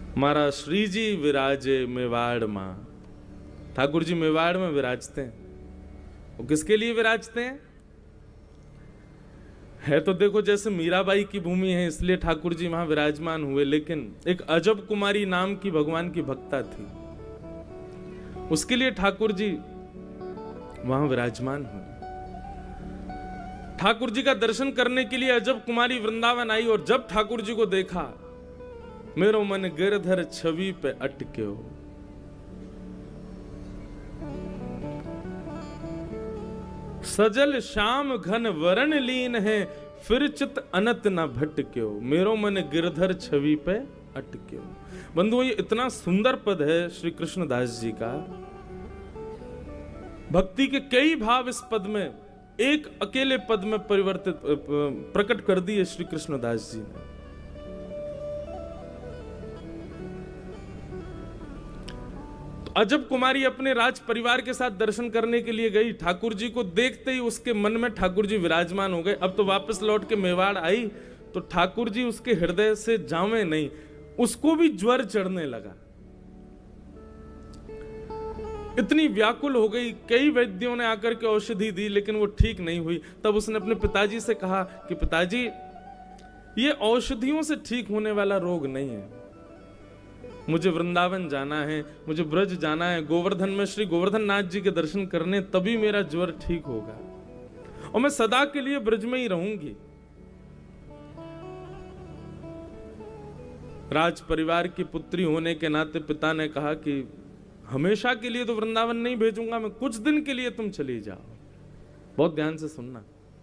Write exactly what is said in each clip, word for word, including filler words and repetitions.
मारा श्री जी विराजे मेवाड़ मां। ठाकुर जी मेवाड़ में विराजते हैं। वो किसके लिए विराजते हैं? है तो देखो जैसे मीराबाई की भूमि है इसलिए ठाकुर जी वहां विराजमान हुए, लेकिन एक अजब कुमारी नाम की भगवान की भक्ता थी, उसके लिए ठाकुर जी वहां विराजमान हुए। ठाकुर जी का दर्शन करने के लिए अजब कुमारी वृंदावन आई और जब ठाकुर जी को देखा, मेरो मन गिरधर छवि पे अटक्यो। सजल श्याम घन वरण लीन है, फिर चित अनत न भटक्यो। मेरो मन गिरधर छवि पे अटक्यो। बंधुओं, ये इतना सुंदर पद है श्री कृष्णदास जी का। भक्ति के कई भाव इस पद में एक अकेले पद में परिवर्तित प्रकट कर दिए श्री कृष्णदास जी ने। तो अजब कुमारी अपने राज परिवार के साथ दर्शन करने के लिए गई। ठाकुर जी को देखते ही उसके मन में ठाकुर जी विराजमान हो गए। अब तो वापस लौट के मेवाड़ आई तो ठाकुर जी उसके हृदय से जावे नहीं, उसको भी ज्वर चढ़ने लगा। इतनी व्याकुल हो गई, कई वैद्यों ने आकर के औषधि दी लेकिन वो ठीक नहीं हुई। तब उसने अपने पिताजी से कहा कि पिताजी, ये औषधियों से ठीक होने वाला रोग नहीं है, मुझे वृंदावन जाना है, मुझे ब्रज जाना है, गोवर्धन में श्री गोवर्धन नाथ जी के दर्शन करने, तभी मेरा ज्वर ठीक होगा और मैं सदा के लिए ब्रज में ही रहूंगी। राज परिवार की पुत्री होने के नाते पिता ने कहा कि हमेशा के लिए तो वृंदावन नहीं भेजूंगा, मैं कुछ दिन के लिए तुम चली जाओ। बहुत ध्यान से सुनना।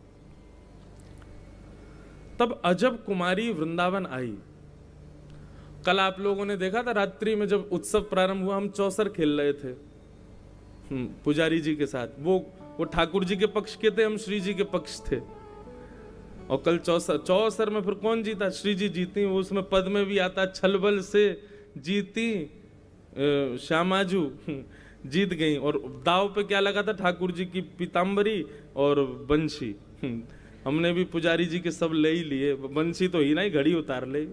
तब अजब कुमारी वृंदावन आई। कल आप लोगों ने देखा था रात्रि में जब उत्सव प्रारंभ हुआ, हम चौसर खेल रहे थे पुजारी जी के साथ। वो वो ठाकुर जी के पक्ष के थे, हम श्री जी के पक्ष थे। और कल चौसर चौसर में फिर कौन जीता? श्री जी जीती। वो उसमें पद में भी आता, छलबल से जीती श्यामाजू जीत गई। और दाव पे क्या लगा था? ठाकुर जी की पीताम्बरी और बंशी। हमने भी पुजारी जी के सब ले ही लिए, बंशी तो ही ना ही घड़ी उतार ले।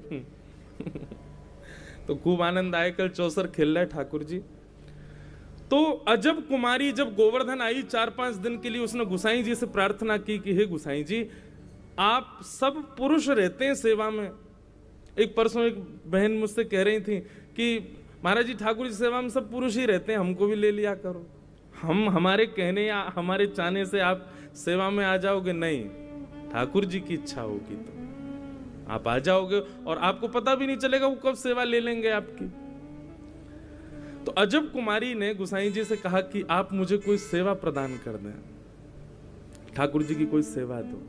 तो खूब आनंद आए। कल चौसर खेल रहे ठाकुर जी। तो अजब कुमारी जब गोवर्धन आई चार पांच दिन के लिए, उसने गुसाई जी से प्रार्थना की कि हे गुसाई जी, आप सब पुरुष रहते हैं सेवा में। एक परसों एक बहन मुझसे कह रही थी कि महाराज जी, ठाकुर जी सेवा में सब पुरुष ही रहते हैं, हमको भी ले लिया करो। हम हमारे कहने या हमारे चाहने से आप सेवा में आ जाओगे? नहीं, ठाकुर जी की इच्छा होगी तो आप आ जाओगे और आपको पता भी नहीं चलेगा वो कब सेवा ले लेंगे आपकी। तो अजब कुमारी ने गुसाई जी से कहा कि आप मुझे कोई सेवा प्रदान कर दें, ठाकुर जी की कोई सेवा दो।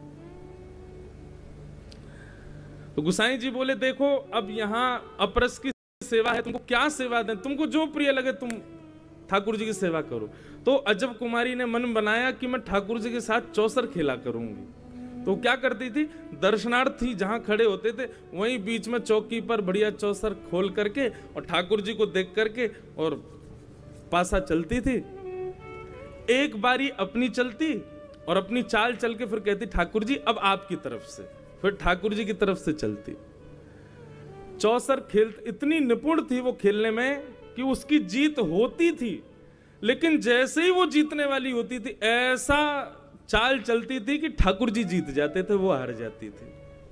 तो गुसाई जी बोले, देखो अब यहां अपरस की सेवा है, तुमको क्या सेवा दें? तुमको जो प्रिय लगे तुम ठाकुर जी की सेवा करो। तो अजब कुमारी ने मन बनाया कि मैं ठाकुर जी के साथ चौसर खेला करूंगी। तो क्या करती थी? दर्शनार्थी जहां खड़े होते थे वहीं बीच में चौकी पर बढ़िया चौसर खोल करके और ठाकुर जी को देख करके और पासा चलती थी। एक बारी अपनी चलती और अपनी चाल चल के फिर कहती, ठाकुर जी अब आपकी तरफ से। फिर ठाकुर जी की तरफ से चलती। चौसर खेल इतनी निपुण थी वो खेलने में कि उसकी जीत होती थी, लेकिन जैसे ही वो जीतने वाली होती थी ऐसा चाल चलती थी कि ठाकुर जी जीत जाते थे, वो हार जाती थी।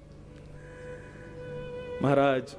महाराज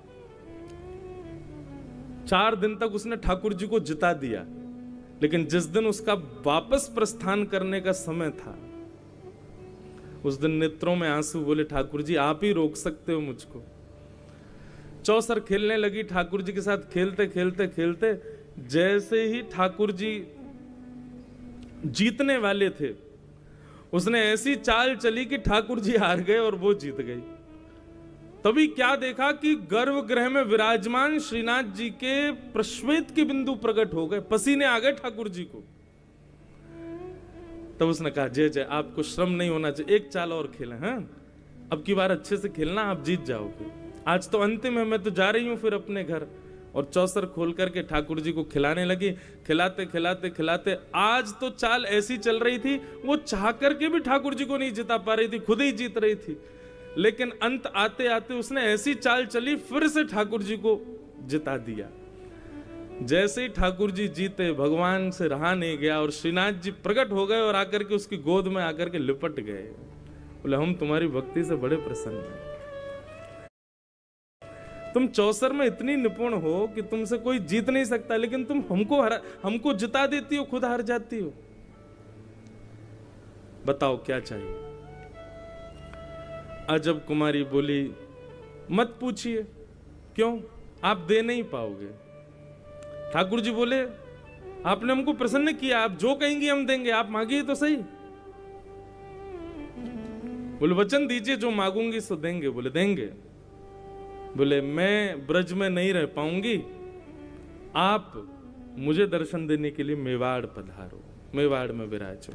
चार दिन तक उसने ठाकुर जी को जिता दिया, लेकिन जिस दिन उसका वापस प्रस्थान करने का समय था उस दिन नेत्रों में आंसू। बोले, ठाकुर जी आप ही रोक सकते हो मुझको। चौसर खेलने लगी ठाकुर जी के साथ, खेलते खेलते खेलते जैसे ही ठाकुर जी जीतने वाले थे उसने ऐसी चाल चली कि ठाकुर जी हार गए और वो जीत गई। तभी क्या देखा कि गर्भगृह में विराजमान श्रीनाथ जी के प्रश्वेत के बिंदु प्रकट हो गए, पसीने आ गए ठाकुर जी को। तब उसने कहा, जय जय, आपको श्रम नहीं होना चाहिए, एक चाल और खेलें, हैं अब की बार अच्छे से खेलना, आप जीत जाओगे। आज तो अंतिम है, मैं तो जा रही हूं फिर अपने घर। और चौसर खोल करके ठाकुर जी को खिलाने लगी। खिलाते खिलाते खिलाते आज तो चाल ऐसी चल रही थी वो चाह करके भी ठाकुर जी को नहीं जिता पा रही थी, खुद ही जीत रही थी। लेकिन अंत आते आते उसने ऐसी चाल चली, फिर से ठाकुर जी को जिता दिया। जैसे ही ठाकुर जी जीते, भगवान से रहा नहीं गया और श्रीनाथ जी प्रकट हो गए और आकर के उसकी गोद में आकर के लिपट गए। बोले हम तुम्हारी भक्ति से बड़े प्रसन्न हैं। तुम चौसर में इतनी निपुण हो कि तुमसे कोई जीत नहीं सकता, लेकिन तुम हमको हरा हमको जिता देती हो, खुद हार जाती हो। बताओ क्या चाहिए। अजब कुमारी बोली, मत पूछिए, क्यों, आप दे नहीं पाओगे। ठाकुर जी बोले, आपने हमको प्रसन्न किया, आप जो कहेंगी हम देंगे, आप मांगिए तो सही। बोले वचन दीजिए, जो मांगूंगी सो देंगे। बोले देंगे। बोले मैं ब्रज में नहीं रह पाऊंगी, आप मुझे दर्शन देने के लिए मेवाड़ पधारो, मेवाड़ में विराजो।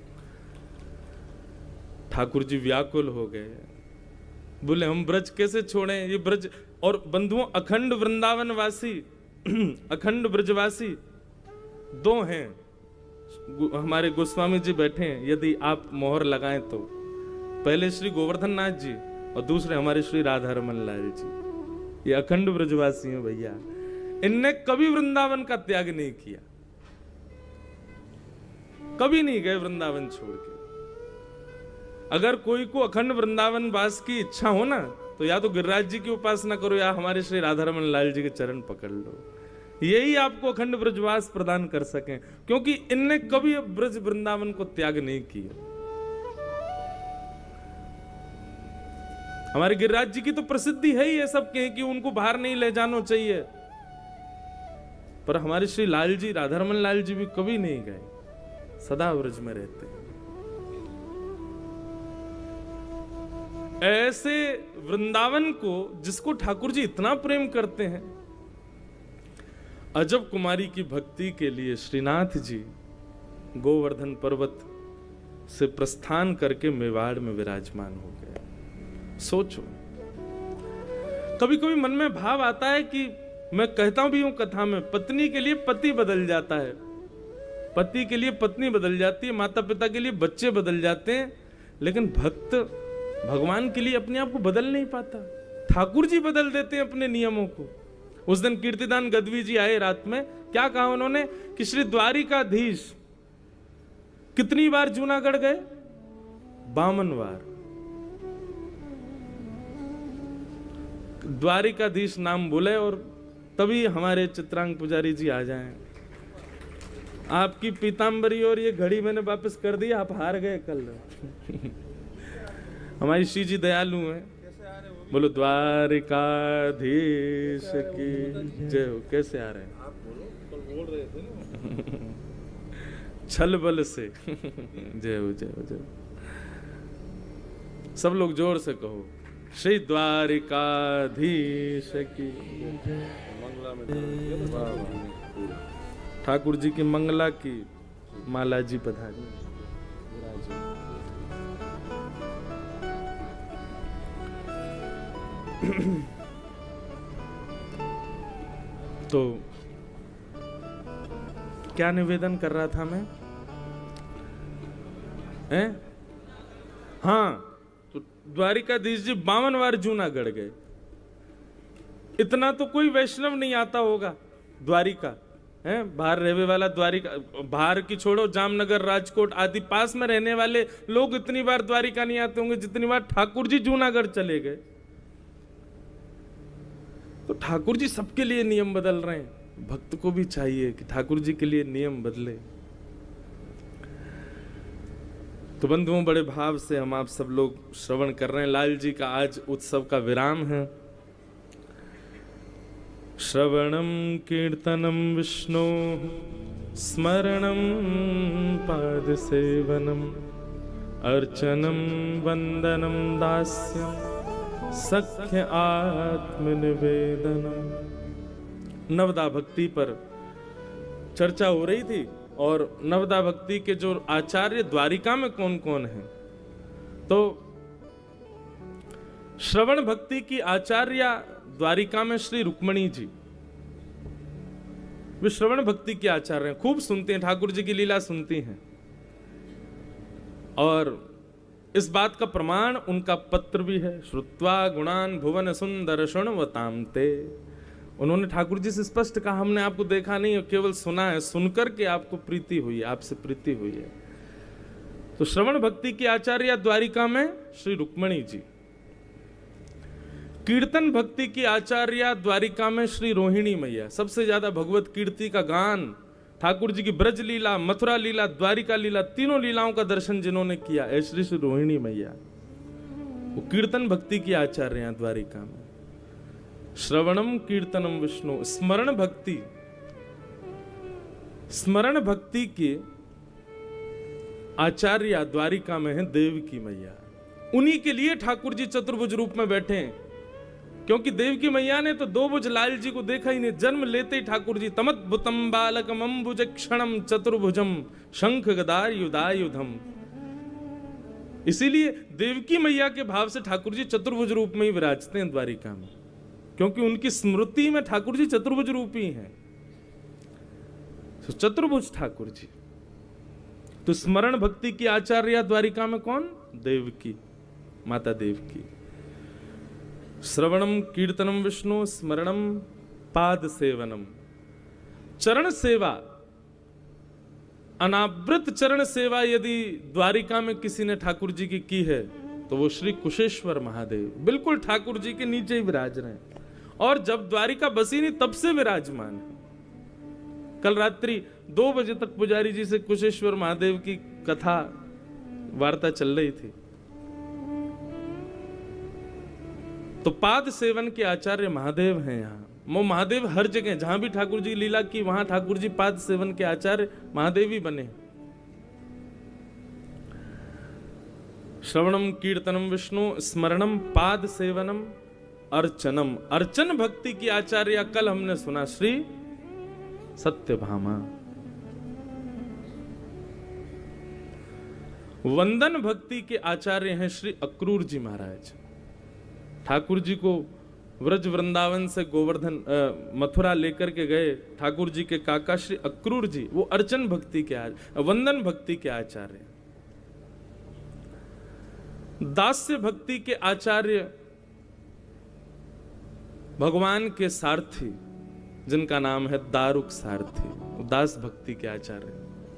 ठाकुर जी व्याकुल हो गए। बोले हम ब्रज कैसे छोड़ें, ये ब्रज और बंधुओं अखंड वृंदावन वासी अखंड ब्रजवासी दो हैं। हमारे गोस्वामी जी बैठे हैं, यदि आप मोहर लगाएं तो पहले श्री गोवर्धन नाथ जी और दूसरे हमारे श्री राधा रमन लाल जी, ये अखंड ब्रजवासी हैं भैया। इनने कभी वृंदावन का त्याग नहीं किया, कभी नहीं गए वृंदावन छोड़ के। अगर कोई को अखंड वृंदावन वास की इच्छा हो ना, तो या तो गिरिराज जी की उपासना करो या हमारे श्री राधा रमन लाल जी के चरण पकड़ लो, यही आपको अखंड ब्रजवास प्रदान कर सकें, क्योंकि इनने कभी ब्रज वृंदावन को त्याग नहीं किया। हमारे गिरिराज जी की तो प्रसिद्धि है ही है सबके कि उनको बाहर नहीं ले जाना चाहिए, पर हमारे श्री लाल जी, राधा रमन लाल जी भी कभी नहीं गए, सदा ब्रज में रहते हैं। ऐसे वृंदावन को जिसको ठाकुर जी इतना प्रेम करते हैं, अजब कुमारी की भक्ति के लिए श्रीनाथ जी गोवर्धन पर्वत से प्रस्थान करके मेवाड़ में विराजमान हो गए। सोचो, कभी कभी मन में भाव आता है कि मैं कहता भी हूं कथा में, पत्नी के लिए पति बदल जाता है, पति के लिए पत्नी बदल जाती है, माता पिता के लिए बच्चे बदल जाते हैं, लेकिन भक्त भगवान के लिए अपने आप को बदल नहीं पाता। ठाकुर जी बदल देते हैं अपने नियमों को। उस दिन कीर्तिदान गदवी जी आए रात में, क्या कहा उन्होंने कि श्री द्वारिकाधीश कितनी बार जूनागढ़ गए? बावन बार। द्वारिकाधीश नाम बोले और तभी हमारे चित्रांग पुजारी जी आ जाएं। आपकी पीतांबरी और ये घड़ी मैंने वापस कर दी, आप हार गए कल। हमारी श्री जी दयालु हैं। बोलो द्वारिकाधीश की जय हो। कैसे आ रहे हैं? आप बोलो, कल बोल रहे थे ना छल बल से। जय हो जय हो जय हो। सब लोग जोर से कहो, श्री द्वारिकाधीश की मंगला में ठाकुर जी की मंगला की माला जी पधारी। तो क्या निवेदन कर रहा था मैं? हैं? हाँ, तो द्वारिकाधीश जी बावन बार जूनागढ़ गए। इतना तो कोई वैष्णव नहीं आता होगा द्वारिका, हैं? बाहर रहने वाला द्वारिका, बाहर की छोड़ो, जामनगर, राजकोट आदि पास में रहने वाले लोग इतनी बार द्वारिका नहीं आते होंगे जितनी बार ठाकुर जी जूनागढ़ चले गए। तो ठाकुर जी सबके लिए नियम बदल रहे हैं, भक्त को भी चाहिए कि ठाकुर जी के लिए नियम बदले। तो बंधुओं, बड़े भाव से हम आप सब लोग श्रवण कर रहे हैं। लाल जी का आज उत्सव का विराम है। श्रवणम कीर्तनम विष्णु स्मरणम पाद सेवनम अर्चनम वंदनम दास्यम सख्य आत्मनिवेदनम। नवदा भक्ति पर चर्चा हो रही थी और नवदा भक्ति के जो आचार्य द्वारिका में कौन कौन हैं, तो श्रवण भक्ति की आचार्य द्वारिका में श्री रुक्मणी जी, वे श्रवण भक्ति के आचार्य हैं, खूब सुनते हैं, ठाकुर जी की लीला सुनती हैं। और इस बात का प्रमाण उनका पत्र भी है। श्रुत्वा गुणान भुवन सुंदर शृण्वताम ते। उन्होंने ठाकुर जी से स्पष्ट कहा, हमने आपको देखा नहीं, केवल सुना है, सुनकर के आपको प्रीति हुई, आपसे प्रीति हुई है। तो श्रवण भक्ति की आचार्य द्वारिका में श्री रुक्मणी जी, कीर्तन भक्ति की आचार्य द्वारिका में श्री रोहिणी मैया। सबसे ज्यादा भगवत कीर्ति का गान, ठाकुर जी की ब्रज लीला, मथुरा लीला, द्वारिका लीला, तीनों लीलाओं का दर्शन जिन्होंने किया है श्री श्री रोहिणी मैया, वो कीर्तन भक्ति की आचार्य हैं द्वारिका में। श्रवणम कीर्तनम विष्णु, स्मरण भक्ति, स्मरण भक्ति के आचार्य द्वारिका में है देवकी मैया। उन्हीं के लिए ठाकुर जी चतुर्भुज रूप में बैठे हैं, क्योंकि देवकी मैया ने तो दो भुज लाल जी को देखा ही नहीं। जन्म लेते ही ठाकुर जी तमद्भुतम बालकम अम्बुज क्षणम चतुर्भुजम शंख गदार युधायुधम। इसीलिए देवकी मैया के भाव से ठाकुर जी चतुर्भुज रूप में ही विराजते हैं द्वारिका में, क्योंकि उनकी स्मृति में ठाकुर जी चतुर्भुज रूपी हैं। तो चतुर्भुज ठाकुर जी। तो स्मरण भक्ति की आचार्य द्वारिका में कौन? देवकी माता देवकी। श्रवणम कीर्तनम विष्णु, स्मरणम पाद सेवनम। चरण सेवा, अनावृत चरण सेवा यदि द्वारिका में किसी ने ठाकुर जी की की है तो वो श्री कुशेश्वर महादेव बिल्कुल ठाकुर जी के नीचे ही विराज रहे हैं, और जब द्वारिका बसी नहीं तब से विराजमान है। कल रात्रि दो बजे तक पुजारी जी से कुशेश्वर महादेव की कथा वार्ता चल रही थी। तो पाद सेवन के आचार्य महादेव हैं यहाँ। वो महादेव हर जगह, जहां भी ठाकुर जी लीला की वहां ठाकुर जी पाद सेवन के आचार्य महादेव ही बने। श्रवणम कीर्तनम विष्णु, स्मरणम पाद सेवनम अर्चनम। अर्चन भक्ति की आचार्य कल हमने सुना श्री सत्यभामा। वंदन भक्ति के आचार्य हैं श्री अक्रूर जी महाराज। ठाकुर जी को व्रज वृंदावन से गोवर्धन मथुरा लेकर के गए ठाकुर जी के काका श्री अक्रूर जी, वो अर्चन भक्ति के आचार्य, वंदन भक्ति के आचार्य। दास्य भक्ति के आचार्य भगवान के सारथी, जिनका नाम है दारुक सारथी, दास भक्ति के आचार्य।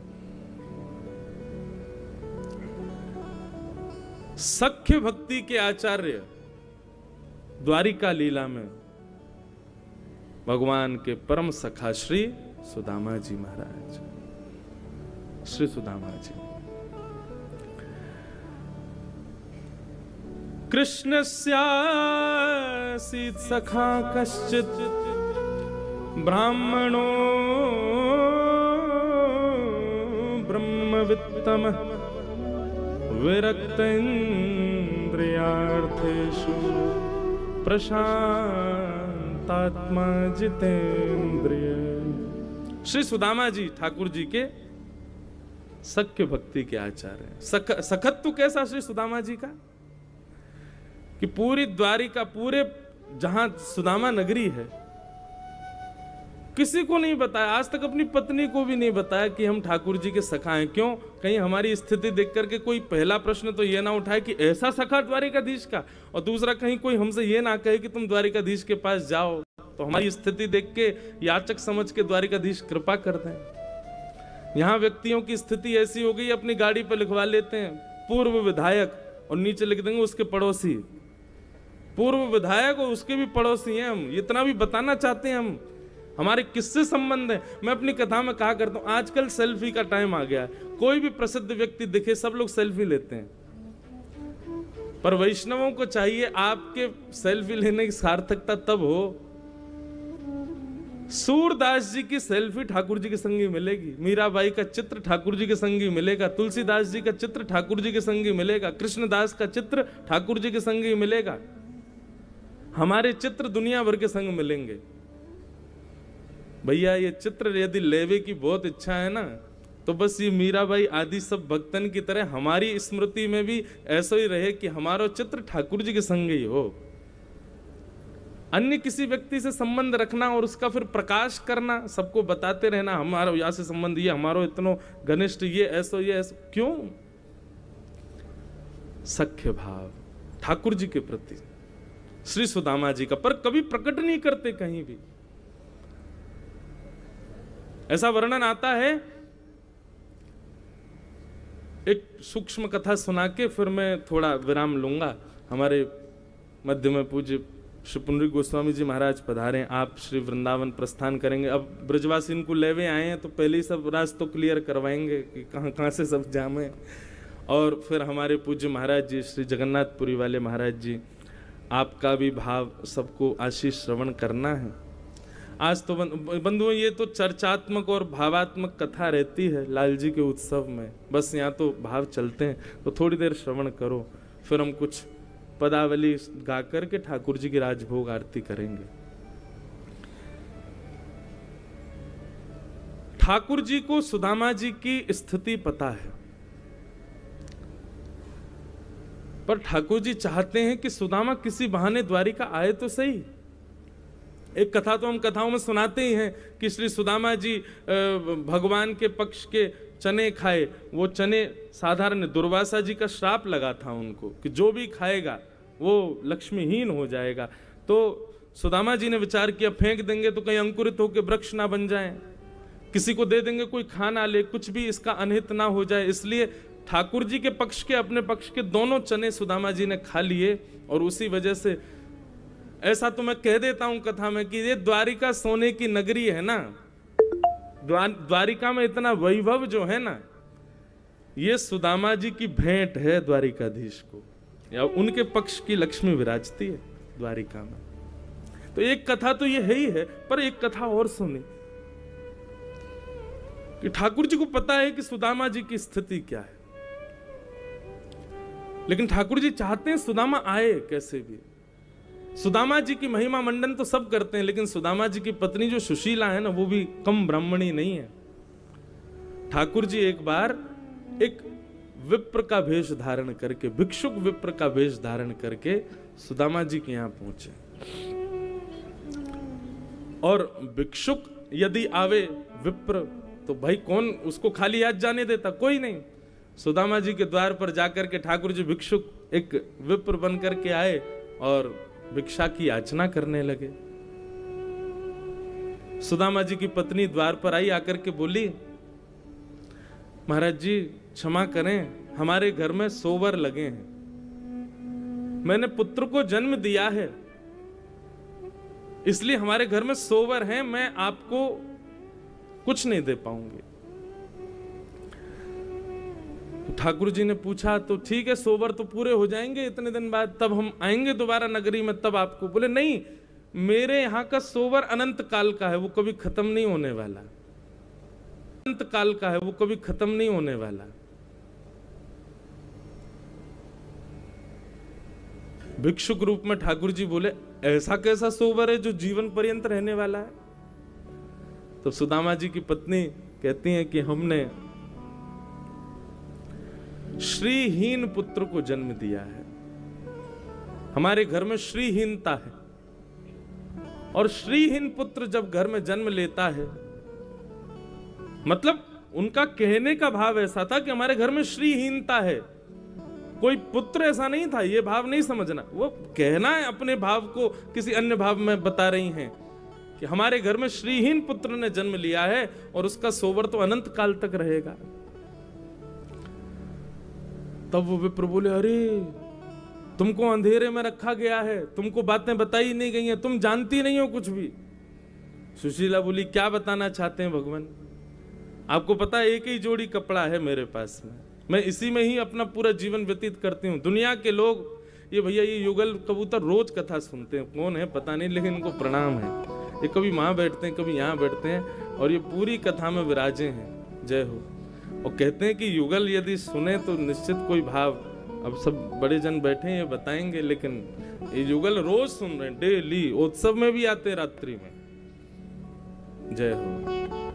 सख्य भक्ति के आचार्य द्वारिका लीला में भगवान के परम सखा श्री सुदामा जी महाराज। श्री सुदामा जी कृष्णस्यासीत् सखा कश्चित् ब्राह्मणो ब्रह्मवित्तमः विरक्त इंद्रियार्थेषु प्रशांतात्मा जितेंद्रिय। श्री सुदामा जी ठाकुर जी के सख्य भक्ति के आचार्य। सख, सखत्व कैसा श्री सुदामा जी का कि पूरी द्वारिका, पूरे जहां सुदामा नगरी है, किसी को नहीं बताया, आज तक अपनी पत्नी को भी नहीं बताया कि हम ठाकुर जी के सखा हैं। क्यों? कहीं हमारी स्थिति देख करके कोई पहला प्रश्न तो ये ना उठाए कि ऐसा सखा द्वारिकाधीश का, और दूसरा कहीं कोई हमसे ये ना कहे कि तुम द्वारिकाधीश के पास जाओ तो हमारी स्थिति देख के याचक समझ के द्वारिकाधीश कृपा कर दें। यहाँ व्यक्तियों की स्थिति ऐसी हो गई, अपनी गाड़ी पर लिखवा लेते हैं पूर्व विधायक और नीचे लिख देंगे उसके पड़ोसी। पूर्व विधायक और उसके भी पड़ोसी हैं हम, इतना भी बताना चाहते हैं हम हमारे किससे संबंध है। मैं अपनी कथा में कहा करता हूं, आजकल सेल्फी का टाइम आ गया है। कोई भी प्रसिद्ध व्यक्ति दिखे सब लोग सेल्फी लेते हैं, पर वैष्णवों को चाहिए आपके सेल्फी लेने की सार्थकता तब हो, सूरदास जी की सेल्फी ठाकुर जी के संगी मिलेगी, मीराबाई का चित्र ठाकुर जी के संगी मिलेगा, तुलसीदास जी का चित्र ठाकुर जी के संगी मिलेगा, कृष्णदास का चित्र ठाकुर जी के संगी मिलेगा। हमारे चित्र दुनिया भर के संग मिलेंगे। भैया ये चित्र यदि लेवे की बहुत इच्छा है ना, तो बस ये मीराबाई आदि सब भक्तन की तरह हमारी स्मृति में भी ऐसा ही रहे कि हमारा चित्र ठाकुर जी के संग ही हो। अन्य किसी व्यक्ति से संबंध रखना और उसका फिर प्रकाश करना, सबको बताते रहना हमारा यहाँ से संबंध, ये हमारो इतनो घनिष्ठ, ये ऐसो ये ऐसो, क्यों? सख्य भाव ठाकुर जी के प्रति, श्री सुदामा जी का, पर कभी प्रकट नहीं करते कहीं भी। ऐसा वर्णन आता है, एक सूक्ष्म कथा सुना के फिर मैं थोड़ा विराम लूंगा। हमारे मध्य में पूज्य श्री पुंडरीक गोस्वामी जी महाराज पधारे, आप श्री वृंदावन प्रस्थान करेंगे। अब ब्रजवासी इनको लेवे आए हैं तो पहले ही सब रास्ते तो क्लियर करवाएंगे कि कहाँ कहाँ से सब जाम है। और फिर हमारे पूज्य महाराज जी श्री जगन्नाथपुरी वाले महाराज जी, आपका भी भाव सबको आशीष श्रवण करना है। आज तो बंधुओं ये तो चर्चात्मक और भावात्मक कथा रहती है लाल जी के उत्सव में, बस यहाँ तो भाव चलते हैं, तो थोड़ी देर श्रवण करो, फिर हम कुछ पदावली गा करके ठाकुर जी की राजभोग आरती करेंगे। ठाकुर जी को सुदामा जी की स्थिति पता है, पर ठाकुर जी चाहते हैं कि सुदामा किसी बहाने द्वारिका आए तो सही। एक कथा तो हम कथाओं में सुनाते ही हैं कि श्री सुदामा जी भगवान के पक्ष के चने खाए। वो चने साधारण दुर्वासा जी का श्राप लगा था उनको कि जो भी खाएगा वो लक्ष्मीहीन हो जाएगा। तो सुदामा जी ने विचार किया फेंक देंगे तो कहीं अंकुरित होकर वृक्ष ना बन जाए, किसी को दे देंगे कोई खा ना ले, कुछ भी इसका अनहित ना हो जाए। इसलिए ठाकुर जी के पक्ष के अपने पक्ष के दोनों चने सुदामा जी ने खा लिए, और उसी वजह से ऐसा तो मैं कह देता हूं कथा में कि ये द्वारिका सोने की नगरी है ना, द्वारिका में इतना वैभव जो है ना, ये सुदामा जी की भेंट है द्वारिकाधीश को, या उनके पक्ष की लक्ष्मी विराजती है द्वारिका में। तो एक कथा तो ये है ही है, पर एक कथा और सुनी कि ठाकुर जी को पता है कि सुदामा जी की स्थिति क्या है, लेकिन ठाकुर जी चाहते हैं सुदामा आए कैसे भी। सुदामा जी की महिमा मंडन तो सब करते हैं, लेकिन सुदामा जी की पत्नी जो सुशीला है ना, वो भी कम ब्राह्मणी नहीं है। ठाकुर जी एक बार एक विप्र का वेश धारण करके, भिक्षुक विप्र का वेश धारण करके सुदामा जी के यहां पहुंचे। और भिक्षुक यदि आवे विप्र तो भाई कौन उसको खाली हाथ जाने देता, कोई नहीं। सुदामा जी के द्वार पर जाकर के ठाकुर जी भिक्षुक एक विप्र बन करके आए और भिक्षा की याचना करने लगे। सुदामा जी की पत्नी द्वार पर आई, आकर के बोली, महाराज जी क्षमा करें, हमारे घर में सोवर लगे हैं, मैंने पुत्र को जन्म दिया है, इसलिए हमारे घर में सोवर हैं, मैं आपको कुछ नहीं दे पाऊंगी। ठाकुर जी ने पूछा तो ठीक है, सोवर तो पूरे हो जाएंगे इतने दिन बाद, तब हम आएंगे दोबारा नगरी में, तब आपको। बोले नहीं, मेरे यहाँ का सोवर अनंत काल का है, वो कभी खत्म नहीं होने वाला, अनंत काल का है, वो कभी खत्म नहीं होने वाला। भिक्षुक रूप में ठाकुर जी बोले, ऐसा कैसा सोवर है जो जीवन पर्यंत रहने वाला है? तो सुदामा जी की पत्नी कहती हैं कि हमने श्रीहीन पुत्र को जन्म दिया है, हमारे घर में श्रीहीनता है, और श्रीहीन पुत्र जब घर में जन्म लेता है, मतलब उनका कहने का भाव ऐसा था कि हमारे घर में श्रीहीनता है, कोई पुत्र ऐसा नहीं था, ये भाव नहीं समझना। वो कहना है अपने भाव को किसी अन्य भाव में बता रही हैं कि हमारे घर में श्रीहीन पुत्र ने जन्म लिया है और उसका सोवर तो अनंत काल तक रहेगा। तब वो विप्र बोले, अरे तुमको अंधेरे में रखा गया है, तुमको बातें बताई नहीं गई हैं, तुम जानती नहीं हो कुछ भी। सुशीला बोली, क्या बताना चाहते हैं भगवान? आपको पता है एक ही जोड़ी कपड़ा है मेरे पास में, मैं इसी में ही अपना पूरा जीवन व्यतीत करती हूँ। दुनिया के लोग ये भैया ये युगल कबूतर रोज कथा सुनते हैं, कौन है पता नहीं, लेकिन इनको प्रणाम है। ये कभी वहां बैठते हैं, कभी यहाँ बैठते हैं, और ये पूरी कथा में विराजे हैं। जय हो। और कहते हैं कि युगल यदि सुने तो निश्चित कोई भाव, अब सब बड़े जन बैठे हैं ये बताएंगे, लेकिन ये युगल रोज सुन रहे हैं, डेली, उत्सव में भी आते हैं रात्रि में। जय हो।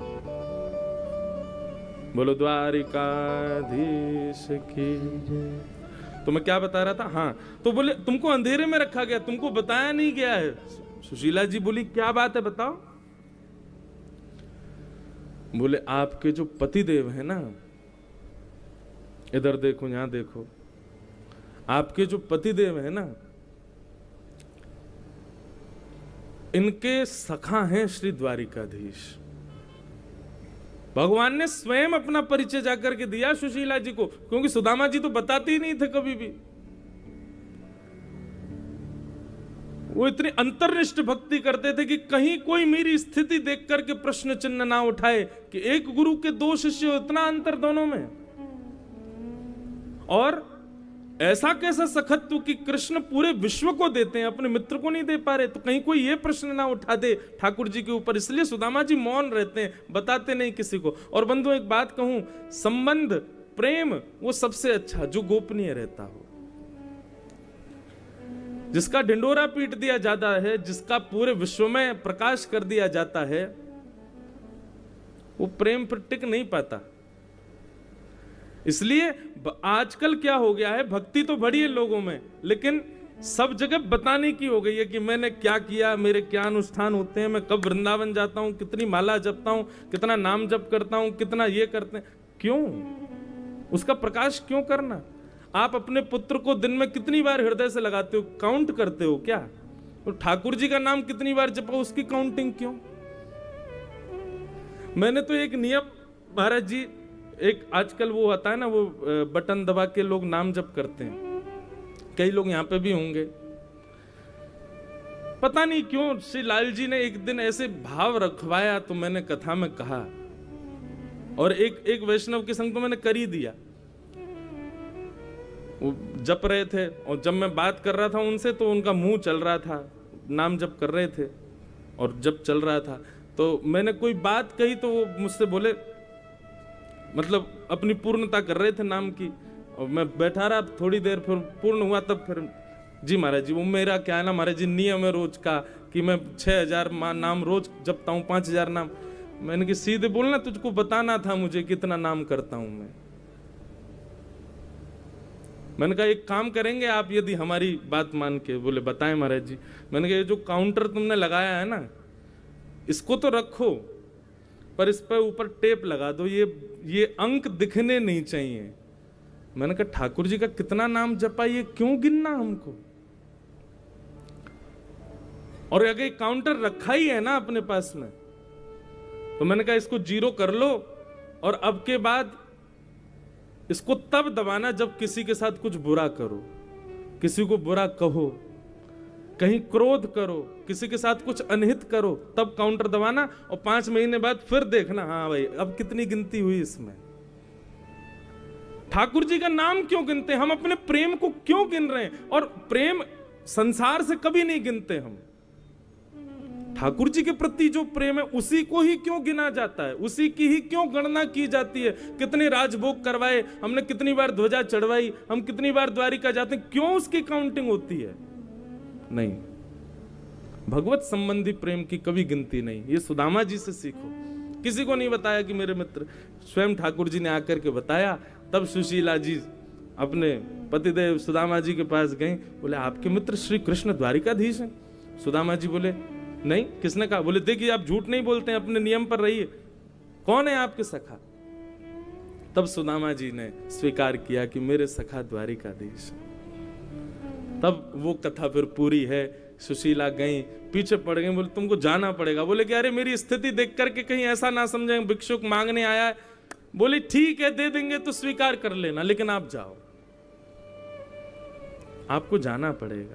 बोलो द्वारिकाधीश की जय। तो मैं क्या बता रहा था? हाँ, तो बोले तुमको अंधेरे में रखा गया, तुमको बताया नहीं गया है। सुशीला जी बोली, क्या बात है बताओ। बोले आपके जो पति देव है ना, इधर देखो, यहां देखो, आपके जो पतिदेव है ना, इनके सखा हैं श्री द्वारिकाधीश। भगवान ने स्वयं अपना परिचय जाकर के दिया सुशीला जी को, क्योंकि सुदामा जी तो बताते ही नहीं थे कभी भी। वो इतनी अंतर्निष्ठ भक्ति करते थे कि कहीं कोई मेरी स्थिति देख करके प्रश्न चिन्ह ना उठाए कि एक गुरु के दो शिष्य, इतना अंतर दोनों में। और ऐसा कैसा सखत्व कि कृष्ण पूरे विश्व को देते हैं, अपने मित्र को नहीं दे पा रहे, तो कहीं कोई ये प्रश्न ना उठा दे ठाकुर जी के ऊपर। इसलिए सुदामा जी मौन रहते हैं, बताते नहीं किसी को। और बंधु एक बात कहूं, संबंध प्रेम वो सबसे अच्छा जो गोपनीय रहता हो, जिसका ढिंडोरा पीट दिया जाता है, जिसका पूरे विश्व में प्रकाश कर दिया जाता है, वो प्रेम पर टिक नहीं पाता। इसलिए आजकल क्या हो गया है, भक्ति तो बढ़ी है लोगों में, लेकिन सब जगह बताने की हो गई है कि मैंने क्या किया, मेरे क्या अनुष्ठान होते हैं, मैं कब वृंदावन जाता हूं, कितनी माला जपता हूं, कितना नाम जप करता हूं, कितना ये करते हैं। क्यों? उसका प्रकाश क्यों करना? आप अपने पुत्र को दिन में कितनी बार हृदय से लगाते हो, काउंट करते हो क्या? तो ठाकुर जी का नाम कितनी बार जपा, उसकी काउंटिंग क्यों? मैंने तो एक नियम, महाराज जी, एक आजकल वो होता है ना, वो बटन दबा के लोग नाम जप करते हैं, कई लोग यहाँ पे भी होंगे, पता नहीं क्यों श्री लाल जी ने एक दिन ऐसे भाव रखवाया, तो मैंने कथा में कहा, और एक एक वैष्णव के संग तो मैंने कर ही दिया। वो जप रहे थे, और जब मैं बात कर रहा था उनसे तो उनका मुंह चल रहा था, नाम जप कर रहे थे और जब चल रहा था, तो मैंने कोई बात कही तो वो मुझसे बोले, मतलब अपनी पूर्णता कर रहे थे नाम की, और मैं बैठा रहा थोड़ी देर, फिर पूर्ण हुआ, तब फिर जी महाराज जी, वो मेरा क्या है ना महाराज जी, नियम है रोज का कि मैं छह हजार नाम रोज जपता हूँ, पांच हजार नाम। मैंने कि सीधे बोलना, तुझको बताना था मुझे कितना नाम करता हूं मैं। मैंने कहा एक काम करेंगे आप, यदि हमारी बात मान के। बोले बताएं महाराज जी। मैंने कहा ये जो काउंटर तुमने लगाया है ना, इसको तो रखो, पर इस पर ऊपर टेप लगा दो, ये ये अंक दिखने नहीं चाहिए। मैंने कहा ठाकुर जी का कितना नाम जपा, ये क्यों गिनना हमको? और अगर काउंटर रखा ही है ना अपने पास में, तो मैंने कहा इसको जीरो कर लो, और अब के बाद इसको तब दबाना जब किसी के साथ कुछ बुरा करो, किसी को बुरा कहो, कहीं क्रोध करो, किसी के साथ कुछ अनहित करो, तब काउंटर दबाना, और पांच महीने बाद फिर देखना, हाँ भाई अब कितनी गिनती हुई इसमें। ठाकुर जी का नाम क्यों गिनते हैं? हम अपने प्रेम को क्यों गिन रहे हैं? और प्रेम संसार से कभी नहीं गिनते हम। ठाकुर जी के प्रति जो प्रेम है उसी को ही क्यों गिना जाता है, उसी की ही क्यों गणना की जाती है? कितने राजभोग करवाए हमने, कितनी बार ध्वजा चढ़वाई, हम कितनी बार द्वारिका जाते हैं, क्यों उसकी काउंटिंग होती है? नहीं, भगवत संबंधी प्रेम की कभी गिनती नहीं। ये सुदामा जी से सीखो। किसी को नहीं बताया कि मेरे मित्र, स्वयं ठाकुर जी ने आकर के बताया। तब सुशीला जी अपने पतिदेव सुदामा जी के पास गई, बोले आपके मित्र श्री कृष्ण द्वारिकाधीश हैं। सुदामा जी बोले नहीं, किसने कहा? बोले देखिए आप झूठ नहीं बोलते हैं, अपने नियम पर रहिए, कौन है आपके सखा? तब सुदामा जी ने स्वीकार किया कि मेरे सखा द्वारिकाधीश। तब वो कथा फिर पूरी है। सुशीला गई, पीछे पड़ गई, बोले तुमको जाना पड़ेगा। बोले कि अरे मेरी स्थिति देख करके कहीं ऐसा ना समझे भिक्षुक मांगने आया है। बोले ठीक है दे देंगे तो स्वीकार कर लेना, लेकिन आप जाओ, आपको जाना पड़ेगा।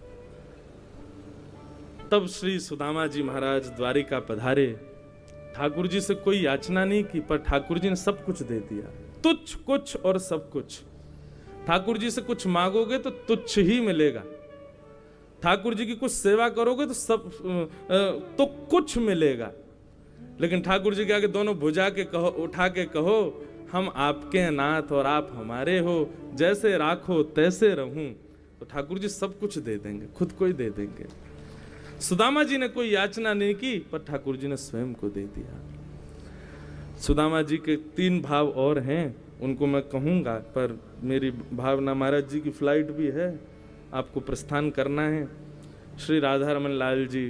तब श्री सुदामा जी महाराज द्वारिका पधारे। ठाकुर जी से कोई याचना नहीं की, पर ठाकुर जी ने सब कुछ दे दिया, तुच्छ कुछ और सब कुछ। ठाकुर जी से कुछ मांगोगे तो तुच्छ ही मिलेगा, ठाकुर जी की कुछ सेवा करोगे तो सब तो कुछ मिलेगा। लेकिन ठाकुर जी के आगे दोनों भुजा के कहो, उठा के कहो, हम आपके नाथ और आप हमारे हो, जैसे राखो तैसे रहूं, तो ठाकुर जी सब कुछ दे देंगे, खुद को ही दे देंगे। सुदामा जी ने कोई याचना नहीं की, पर ठाकुर जी ने स्वयं को दे दिया। सुदामा जी के तीन भाव और हैं, उनको मैं कहूंगा, पर मेरी भावना, महाराज जी की फ्लाइट भी है, आपको प्रस्थान करना है। श्री राधा रमन लाल जी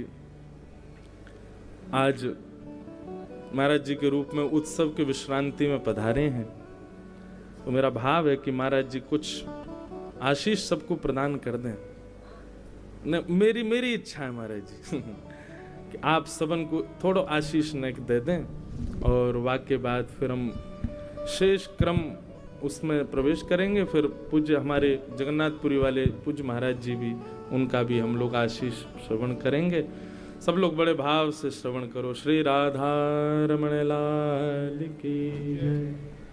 आज महाराज जी के रूप में उत्सव के विश्रांति में पधारे हैं, तो मेरा भाव है कि महाराज जी कुछ आशीष सबको प्रदान कर दें। न, मेरी मेरी इच्छा है महाराज जी कि आप सबन को थोड़ा आशीष न दे दें और वाक्य के बाद फिर हम शेष क्रम उसमें प्रवेश करेंगे। फिर पूज्य हमारे जगन्नाथपुरी वाले पूज्य महाराज जी भी, उनका भी हम लोग आशीष श्रवण करेंगे। सब लोग बड़े भाव से श्रवण करो। श्री राधा रमण लाल की जय।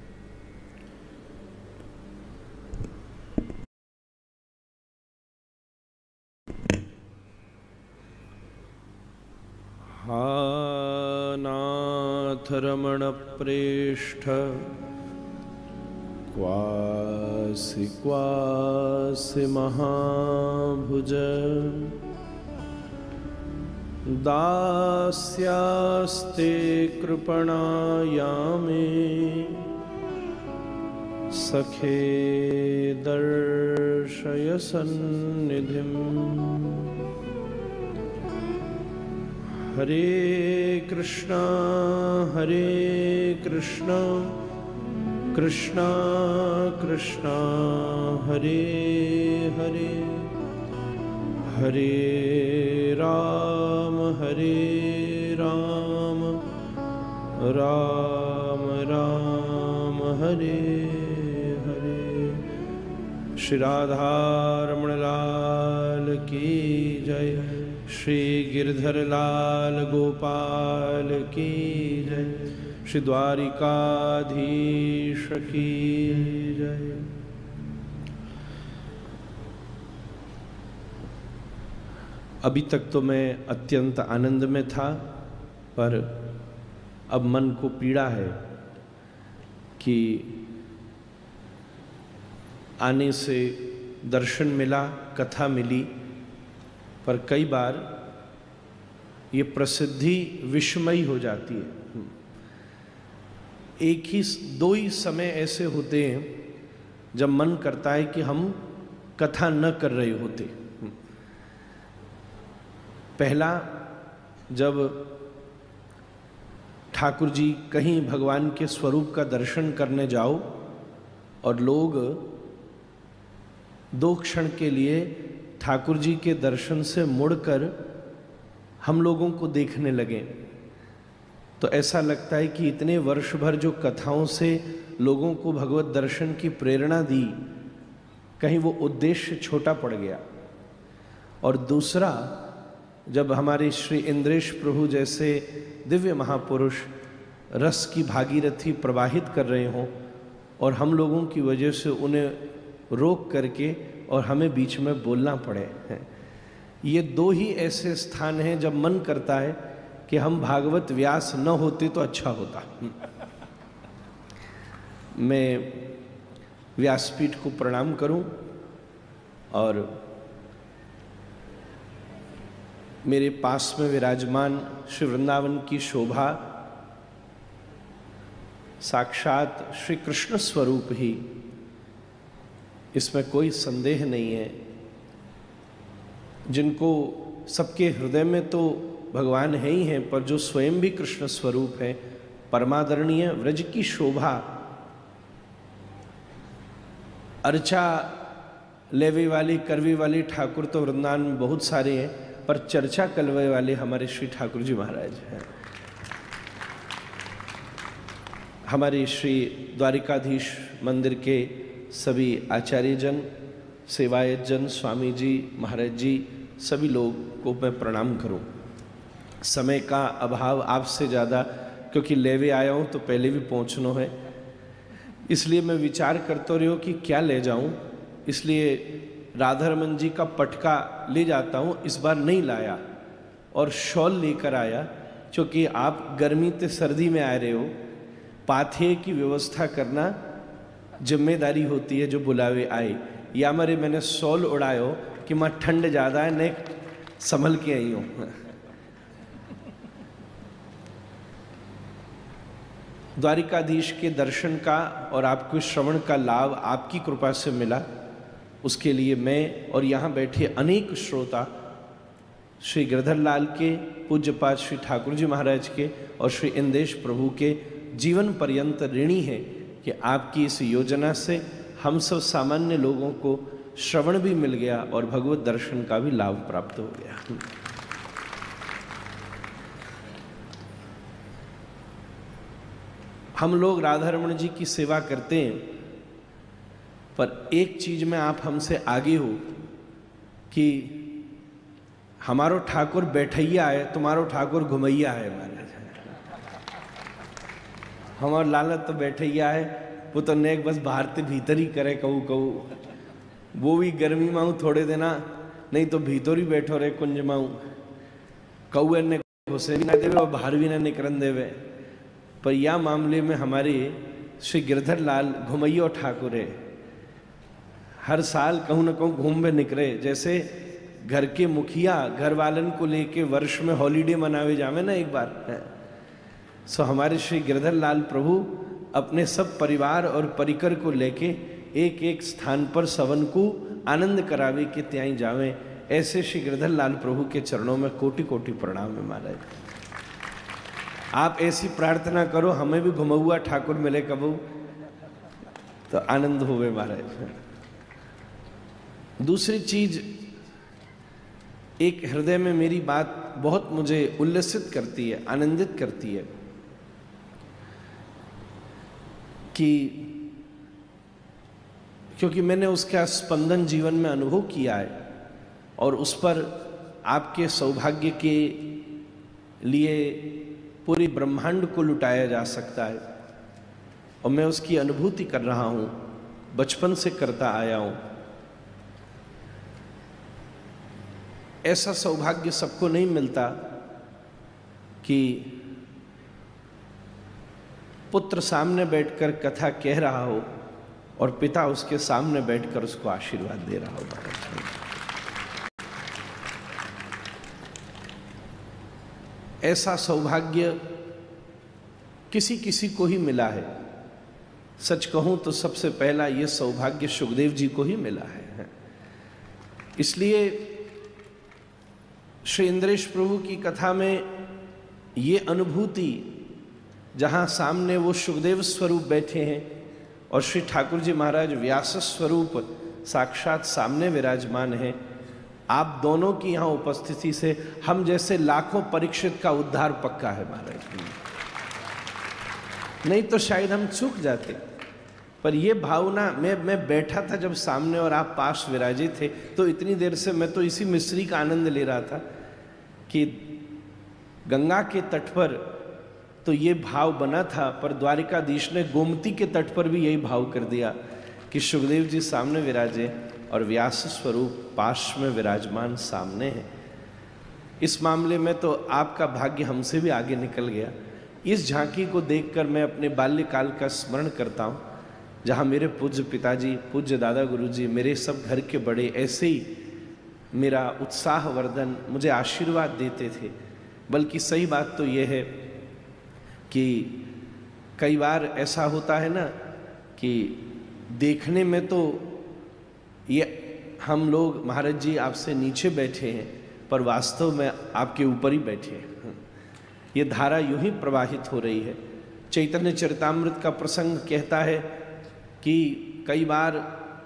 हा नाथ रमण प्रेष्ठ क्वासि क्वासि महाभुज दास्यास्ते कृपणायामे सखे दर्शय सन्निधिम्। हरे कृष्णा हरे कृष्णा कृष्णा कृष्णा हरे हरे, हरे राम हरे राम राम राम हरे हरे। श्री राधा रमण लाल की जय। श्री गिरधर लाल गोपाल की जय। श्री द्वारिकाधीश की जय। अभी तक तो मैं अत्यंत आनंद में था, पर अब मन को पीड़ा है कि आने से दर्शन मिला, कथा मिली, पर कई बार ये प्रसिद्धि विस्मयी हो जाती है। एक ही दो ही समय ऐसे होते हैं जब मन करता है कि हम कथा न कर रहे होते। पहला, जब ठाकुर जी कहीं भगवान के स्वरूप का दर्शन करने जाओ और लोग दो क्षण के लिए ठाकुर जी के दर्शन से मुड़कर हम लोगों को देखने लगे, तो ऐसा लगता है कि इतने वर्ष भर जो कथाओं से लोगों को भगवत दर्शन की प्रेरणा दी, कहीं वो उद्देश्य छोटा पड़ गया। और दूसरा, जब हमारे श्री इंद्रेश प्रभु जैसे दिव्य महापुरुष रस की भागीरथी प्रवाहित कर रहे हों और हम लोगों की वजह से उन्हें रोक करके और हमें बीच में बोलना पड़े, ये दो ही ऐसे स्थान हैं जब मन करता है कि हम भागवत व्यास न होते तो अच्छा होता। मैं व्यासपीठ को प्रणाम करूं और मेरे पास में विराजमान श्री वृंदावन की शोभा साक्षात श्री कृष्ण स्वरूप ही, इसमें कोई संदेह नहीं है। जिनको सबके हृदय में तो भगवान है ही हैं, पर जो स्वयं भी कृष्ण स्वरूप है, परमादरणीय व्रज की शोभा, अर्चा लेवे वाली करवे वाले ठाकुर तो वृंदावन में बहुत सारे हैं, पर चर्चा करने वाले हमारे श्री ठाकुर जी महाराज हैं। हमारे श्री द्वारिकाधीश मंदिर के सभी आचार्यजन, सेवायतजन, स्वामी जी, महाराज जी, सभी लोग को मैं प्रणाम करूं। समय का अभाव आपसे ज़्यादा, क्योंकि लेवे आया हूं तो पहले भी पहुंचना है, इसलिए मैं विचार करते रहो कि क्या ले जाऊं, इसलिए राधा रमन जी का पटका ले जाता हूं। इस बार नहीं लाया और शॉल लेकर आया, क्योंकि आप गर्मी ते सर्दी में आ रहे हो, पाथे की व्यवस्था करना जिम्मेदारी होती है जो बुलावे आए। या मरे मैंने शॉल उड़ायो कि माँ ठंड ज़्यादा है, ने संभल के आई हूँ। द्वारिकाधीश के दर्शन का और आपको श्रवण का लाभ आपकी कृपा से मिला, उसके लिए मैं और यहाँ बैठे अनेक श्रोता श्री गिरधर लाल के, पूज्यपाद श्री ठाकुर जी महाराज के और श्री इंदेश प्रभु के जीवन पर्यंत ऋणी हैं कि आपकी इस योजना से हम सब सामान्य लोगों को श्रवण भी मिल गया और भगवत दर्शन का भी लाभ प्राप्त हो गया। हम लोग राधा रमण जी की सेवा करते हैं, पर एक चीज में आप हमसे आगे हो कि हमारो ठाकुर बैठैया है, तुम्हारो ठाकुर घुमैया है। महाराज हमार लालत तो बैठैया है, वो तो नेक बस बाहर ते भीतर ही करे कहू कहू, वो भी गर्मी माऊ थोड़े देना, नहीं तो भीतर ही बैठो रहे कुंज माऊ, कहू ने घुसे भी ना देवे और बाहर भी ना निकरन देवे। पर यह मामले में हमारे श्री गिरधर लाल घुमैया ठाकुर है, हर साल कहूँ न कहूँ घूम में निकले। जैसे घर के मुखिया घर वालन को लेके वर्ष में हॉलीडे मनावे जावे ना एक बार, सो हमारे श्री गिरधर लाल प्रभु अपने सब परिवार और परिकर को लेके एक एक स्थान पर सवन को आनंद करावे के त्याई जावे। ऐसे श्री गिरधर लाल प्रभु के चरणों में कोटि कोटि प्रणाम है महाराज। आप ऐसी प्रार्थना करो हमें भी घुमौआ ठाकुर मिले कबू तो आनंद होवे महाराज। दूसरी चीज, एक हृदय में मेरी बात बहुत मुझे उल्लसित करती है, आनंदित करती है कि क्योंकि मैंने उसका स्पंदन जीवन में अनुभव किया है और उस पर आपके सौभाग्य के लिए पूरी ब्रह्मांड को लुटाया जा सकता है और मैं उसकी अनुभूति कर रहा हूँ, बचपन से करता आया हूँ। ऐसा सौभाग्य सबको नहीं मिलता कि पुत्र सामने बैठकर कथा कह रहा हो और पिता उसके सामने बैठकर उसको आशीर्वाद दे रहा हो। ऐसा सौभाग्य किसी किसी को ही मिला है। सच कहूं तो सबसे पहला ये सौभाग्य सुखदेव जी को ही मिला है। इसलिए श्री इंद्रेश प्रभु की कथा में ये अनुभूति, जहाँ सामने वो सुखदेव स्वरूप बैठे हैं और श्री ठाकुर जी महाराज व्यास स्वरूप साक्षात सामने विराजमान हैं, आप दोनों की यहाँ उपस्थिति से हम जैसे लाखों परीक्षित का उद्धार पक्का है महाराज। नहीं तो शायद हम चूक जाते। पर ये भावना, मैं मैं बैठा था जब सामने और आप पास विराजित थे, तो इतनी देर से मैं तो इसी मिश्री का आनंद ले रहा था कि गंगा के तट पर तो ये भाव बना था, पर द्वारिकाधीश ने गोमती के तट पर भी यही भाव कर दिया कि सुखदेव जी सामने विराजे और व्यास स्वरूप पाश में विराजमान सामने है। इस मामले में तो आपका भाग्य हमसे भी आगे निकल गया। इस झांकी को देखकर मैं अपने बाल्यकाल का स्मरण करता हूँ, जहाँ मेरे पूज्य पिताजी, पूज्य दादा गुरुजी, मेरे सब घर के बड़े ऐसे ही मेरा उत्साह वर्धन, मुझे आशीर्वाद देते थे। बल्कि सही बात तो ये है कि कई बार ऐसा होता है ना कि देखने में तो ये हम लोग महाराज जी आपसे नीचे बैठे हैं, पर वास्तव में आपके ऊपर ही बैठे हैं। ये धारा यूं ही प्रवाहित हो रही है। चैतन्य चरितामृत का प्रसंग कहता है कि कई बार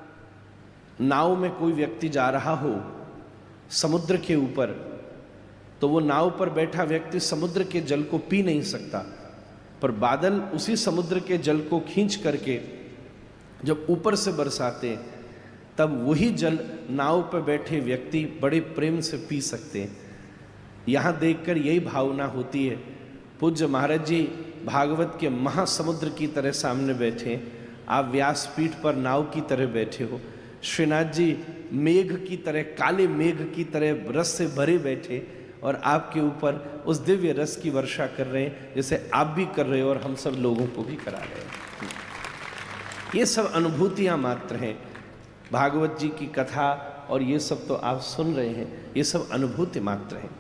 नाव में कोई व्यक्ति जा रहा हो समुद्र के ऊपर, तो वो नाव पर बैठा व्यक्ति समुद्र के जल को पी नहीं सकता, पर बादल उसी समुद्र के जल को खींच करके जब ऊपर से बरसाते हैं, तब वही जल नाव पर बैठे व्यक्ति बड़े प्रेम से पी सकते हैं। यहाँ देखकर यही भावना होती है। पूज्य महाराज जी भागवत के महासमुद्र की तरह सामने बैठे हैं, आप व्यासपीठ पर नाव की तरह बैठे हो। श्रीनाथ जी मेघ की तरह, काले मेघ की तरह रस से भरे बैठे और आपके ऊपर उस दिव्य रस की वर्षा कर रहे हैं, जैसे आप भी कर रहे हो और हम सब लोगों को भी करा रहे हैं। ये सब अनुभूतियाँ मात्र हैं। भागवत जी की कथा और ये सब तो आप सुन रहे हैं, ये सब अनुभूति मात्र हैं।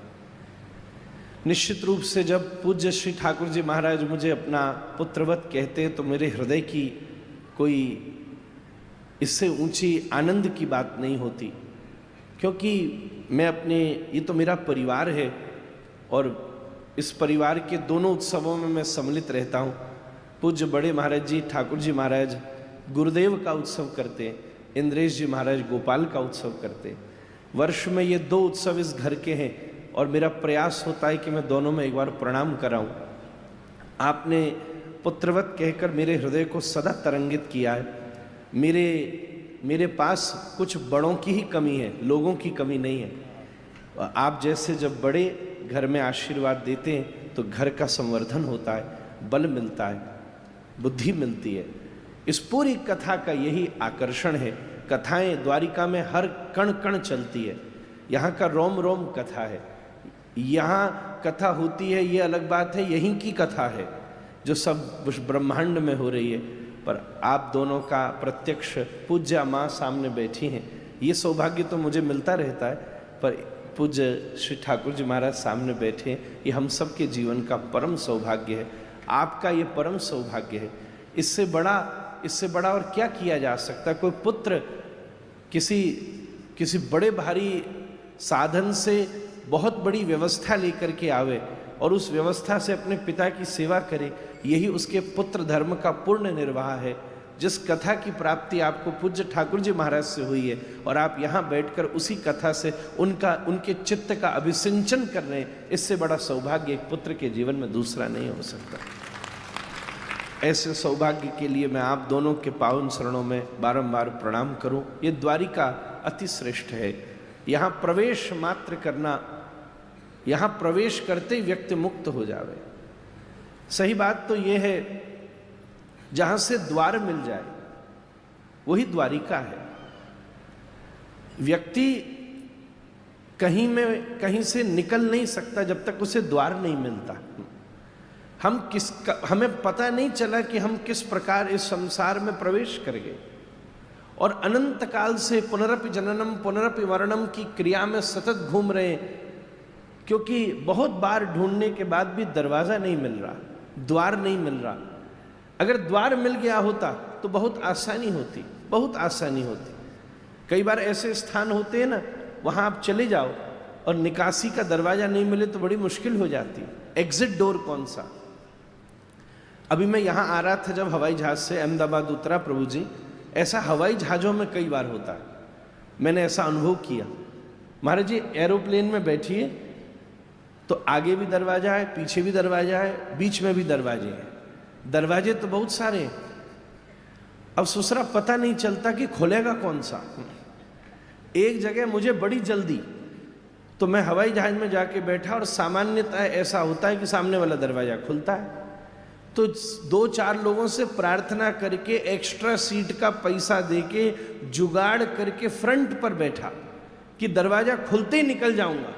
निश्चित रूप से जब पूज्य श्री ठाकुर जी महाराज मुझे अपना पुत्रवत कहते हैं, तो मेरे हृदय की कोई इससे ऊंची आनंद की बात नहीं होती, क्योंकि मैं अपने, ये तो मेरा परिवार है और इस परिवार के दोनों उत्सवों में मैं सम्मिलित रहता हूँ। पूज्य बड़े महाराज जी ठाकुर जी महाराज गुरुदेव का उत्सव करते हैं, इंद्रेश जी महाराज गोपाल का उत्सव करते। वर्ष में ये दो उत्सव इस घर के हैं और मेरा प्रयास होता है कि मैं दोनों में एक बार प्रणाम कराऊं। आपने पुत्रवत कहकर मेरे हृदय को सदा तरंगित किया है। मेरे मेरे पास कुछ बड़ों की ही कमी है, लोगों की कमी नहीं है। आप जैसे जब बड़े घर में आशीर्वाद देते हैं तो घर का संवर्धन होता है, बल मिलता है, बुद्धि मिलती है। इस पूरी कथा का यही आकर्षण है। कथाएं द्वारिका में हर कण कण चलती है, यहाँ का रोम रोम कथा है। यहाँ कथा होती है ये अलग बात है, यहीं की कथा है जो सब ब्रह्मांड में हो रही है, पर आप दोनों का प्रत्यक्ष पूज्य माँ सामने बैठी हैं। ये सौभाग्य तो मुझे मिलता रहता है, पर पूज्य श्री ठाकुर जी महाराज सामने बैठे हैं, ये हम सब के जीवन का परम सौभाग्य है। आपका ये परम सौभाग्य है। इससे बड़ा इससे बड़ा और क्या किया जा सकता है? कोई पुत्र किसी किसी बड़े भारी साधन से बहुत बड़ी व्यवस्था लेकर के आवे और उस व्यवस्था से अपने पिता की सेवा करे, यही उसके पुत्र धर्म का पूर्ण निर्वाह है। जिस कथा की प्राप्ति आपको पूज्य ठाकुर जी महाराज से हुई है और आप यहाँ बैठकर उसी कथा से उनका उनके चित्त का अभिसिंचन कर रहे हैं, इससे बड़ा सौभाग्य एक पुत्र के जीवन में दूसरा नहीं हो सकता। ऐसे सौभाग्य के लिए मैं आप दोनों के पावन शरणों में बारंबार प्रणाम करूं। ये द्वारिका अति श्रेष्ठ है। यहाँ प्रवेश मात्र करना, यहाँ प्रवेश करते ही व्यक्ति मुक्त हो जावे। सही बात तो ये है, जहां से द्वार मिल जाए वही द्वारिका है। व्यक्ति कहीं में कहीं से निकल नहीं सकता जब तक उसे द्वार नहीं मिलता। हम किस हमें पता नहीं चला कि हम किस प्रकार इस संसार में प्रवेश कर गए और अनंत काल से पुनरपि जननम पुनरपि मरणम की क्रिया में सतत घूम रहे हैं, क्योंकि बहुत बार ढूंढने के बाद भी दरवाजा नहीं मिल रहा, द्वार नहीं मिल रहा। अगर द्वार मिल गया होता तो बहुत आसानी होती, बहुत आसानी होती। कई बार ऐसे स्थान होते हैं ना, वहां आप चले जाओ और निकासी का दरवाजा नहीं मिले तो बड़ी मुश्किल हो जाती। एग्जिट डोर कौन सा? अभी मैं यहाँ आ रहा था जब हवाई जहाज से अहमदाबाद उतरा प्रभु जी, ऐसा हवाई जहाज़ों में कई बार होता है, मैंने ऐसा अनुभव किया। महाराज जी एरोप्लेन में बैठिए तो आगे भी दरवाजा है, पीछे भी दरवाजा है, बीच में भी दरवाजे हैं। दरवाजे तो बहुत सारे हैं, अब सुसरा पता नहीं चलता कि खोलेगा कौन सा। एक जगह मुझे बड़ी जल्दी, तो मैं हवाई जहाज में जाके बैठा और सामान्यतः ऐसा होता है कि सामने वाला दरवाजा खुलता है, तो दो चार लोगों से प्रार्थना करके एक्स्ट्रा सीट का पैसा देके जुगाड़ करके फ्रंट पर बैठा कि दरवाजा खुलते ही निकल जाऊंगा।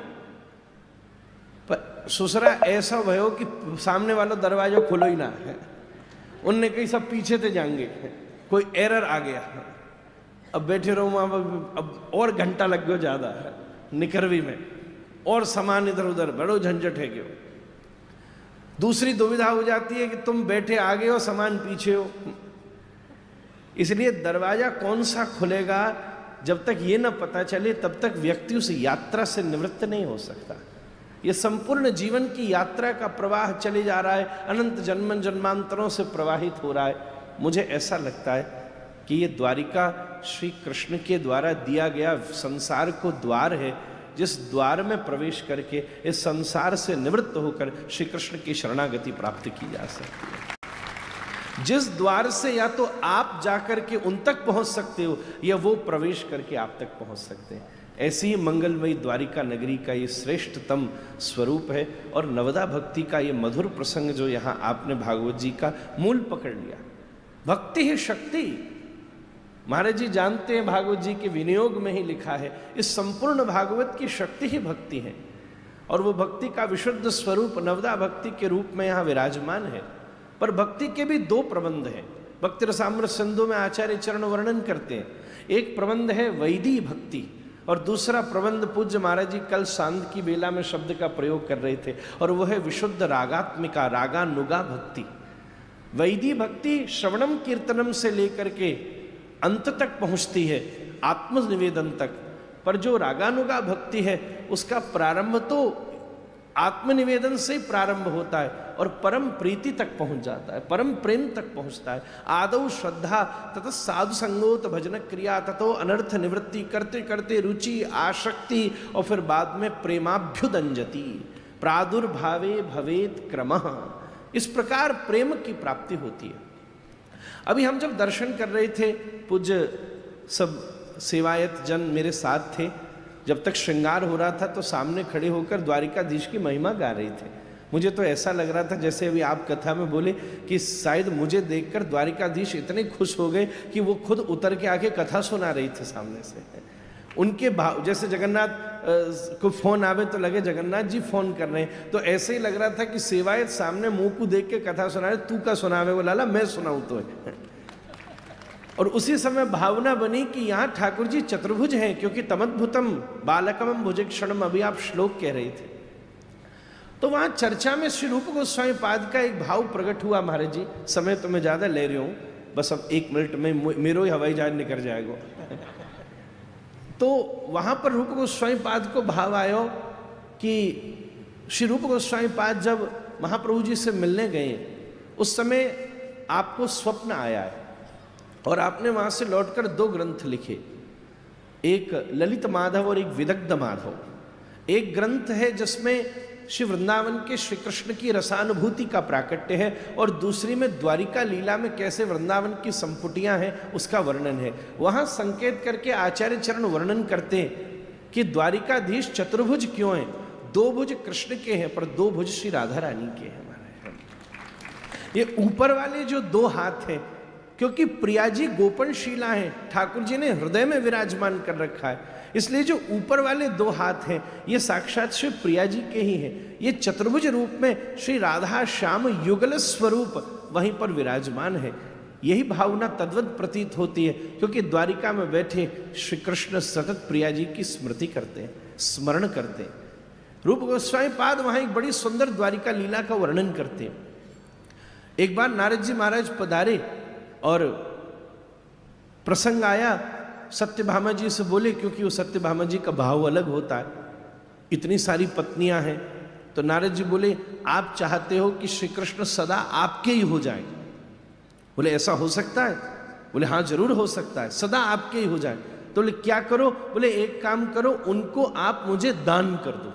पर सुसरा ऐसा भयो कि सामने वाला दरवाजा खुलो ही ना है। उनने कहीं सब पीछे से जाएंगे, कोई एरर आ गया, अब बैठे रहो वहां, अब और घंटा लग गया ज्यादा है निकरवी में, और सामान इधर उधर बड़ो झंझट है। क्यों? दूसरी दुविधा हो जाती है कि तुम बैठे आगे हो, सामान पीछे हो। इसलिए दरवाजा कौन सा खुलेगा जब तक ये ना पता चले तब तक व्यक्ति उस यात्रा से निवृत्त नहीं हो सकता। ये संपूर्ण जीवन की यात्रा का प्रवाह चले जा रहा है, अनंत जन्म जन्मांतरों से प्रवाहित हो रहा है। मुझे ऐसा लगता है कि ये द्वारिका श्री कृष्ण के द्वारा दिया गया संसार को द्वार है, जिस द्वार में प्रवेश करके इस संसार से निवृत्त होकर श्री कृष्ण की शरणागति प्राप्त की जा सकती है। जिस द्वार से या तो आप जाकर के उन तक पहुंच सकते हो या वो प्रवेश करके आप तक पहुंच सकते हैं। ऐसी ही मंगलमयी द्वारिका नगरी का ये श्रेष्ठतम स्वरूप है और नवदा भक्ति का ये मधुर प्रसंग जो यहाँ आपने भागवत जी का मूल पकड़ लिया। भक्ति ही शक्ति, महाराज जी जानते हैं भागवत जी के विनियोग में ही लिखा है, इस संपूर्ण भागवत की शक्ति ही भक्ति है और वो भक्ति का विशुद्ध स्वरूप नवदा भक्ति के रूप में यहाँ विराजमान है। पर भक्ति के भी दो प्रबंध हैं। भक्ति रसामृत सिंधु में आचार्य चरण वर्णन करते हैं। एक प्रबंध है वैदी भक्ति और दूसरा प्रबंध पूज्य महाराज जी कल सांध की बेला में शब्द का प्रयोग कर रहे थे और वो है विशुद्ध रागात्मिका रागानुगा भक्ति। वैदी भक्ति श्रवणम कीर्तनम से लेकर के अंत तक पहुंचती है, आत्मनिवेदन तक। पर जो रागानुगा भक्ति है उसका प्रारंभ तो आत्मनिवेदन से प्रारंभ होता है और परम प्रीति तक पहुंच जाता है, परम प्रेम तक पहुंचता है। आदौ श्रद्धा ततः साधु संगोत भजन क्रिया ततो अनर्थ निवृत्ति, करते करते रुचि आसक्ति और फिर बाद में प्रेमाभ्युदंजति, प्रादुर्भावे भवेत क्रमः। इस प्रकार प्रेम की प्राप्ति होती है। अभी हम जब दर्शन कर रहे थे, पूज्य सब सेवायत जन मेरे साथ थे, जब तक श्रृंगार हो रहा था तो सामने खड़े होकर द्वारिकाधीश की महिमा गा रहे थे। मुझे तो ऐसा लग रहा था जैसे अभी आप कथा में बोले कि शायद मुझे देखकर द्वारिकाधीश इतने खुश हो गए कि वो खुद उतर के आके कथा सुना रही थे सामने से। उनके भाव, जैसे जगन्नाथ को फोन आवे तो लगे जगन्नाथ जी फोन कर रहे हैं, तो ऐसे ही लग रहा था कि सेवायत सामने मुंह को देख के कथा सुना रहे, तू का सुनावे वो लाला, मैं सुनाऊं तो है। और उसी समय भावना बनी कि यहाँ ठाकुर जी चतुर्भुज हैं, क्योंकि तमद्भुतम बालकम भुजक्षणम अभी आप श्लोक कह रहे थे। तो वहां चर्चा में श्री रूप गोस्वामी पाद का एक भाव प्रकट हुआ। महाराज जी, समय तो मैं ज्यादा ले रही हूं, बस अब एक मिनट में मेरो ही हवाई जहाज निकल जाएगा। तो वहां पर रूप गोस्वामी पाद को भाव आयो कि श्री रूप गोस्वामी पाद जब महाप्रभु जी से मिलने गए, उस समय आपको स्वप्न आया है और आपने वहां से लौटकर दो ग्रंथ लिखे, एक ललित माधव और एक विदग्ध माधव। एक ग्रंथ है जिसमें श्री वृंदावन के श्री कृष्ण की रसानुभूति का प्राकट्य है, और दूसरी में द्वारिका लीला में कैसे वृंदावन की संपुटियां हैं उसका वर्णन है। वहां संकेत करके आचार्य चरण वर्णन करते हैं कि द्वारिकाधीश चतुर्भुज क्यों हैं। दो भुज कृष्ण के हैं पर दो भुज श्री राधा रानी के हैं। हमारे ये ऊपर वाले जो दो हाथ हैं, क्योंकि प्रिया जी गोपनशीला हैं, ठाकुर जी ने हृदय में विराजमान कर रखा है, इसलिए जो ऊपर वाले दो हाथ हैं ये साक्षात श्री प्रिया जी के ही हैं। ये चतुर्भुज रूप में श्री राधा श्याम युगल स्वरूप वहीं पर विराजमान है। यही भावना तद्वत प्रतीत होती है, क्योंकि द्वारिका में बैठे श्री कृष्ण सतत प्रिया जी की स्मृति करते हैं, स्मरण करते हैं। रूप गोस्वामी पाद वहां एक बड़ी सुंदर द्वारिका लीला का वर्णन करते हैं। एक बार नारद जी महाराज पधारे और प्रसंग आया, सत्यभामा जी से बोले, क्योंकि वो सत्यभामा जी का भाव अलग होता है, इतनी सारी पत्नियां हैं, तो नारद जी बोले आप चाहते हो कि श्री कृष्ण सदा आपके ही हो जाए। बोले ऐसा हो सकता है? बोले हाँ जरूर हो सकता है, सदा आपके ही हो जाए। तो बोले क्या करो? बोले एक काम करो, उनको आप मुझे दान कर दो।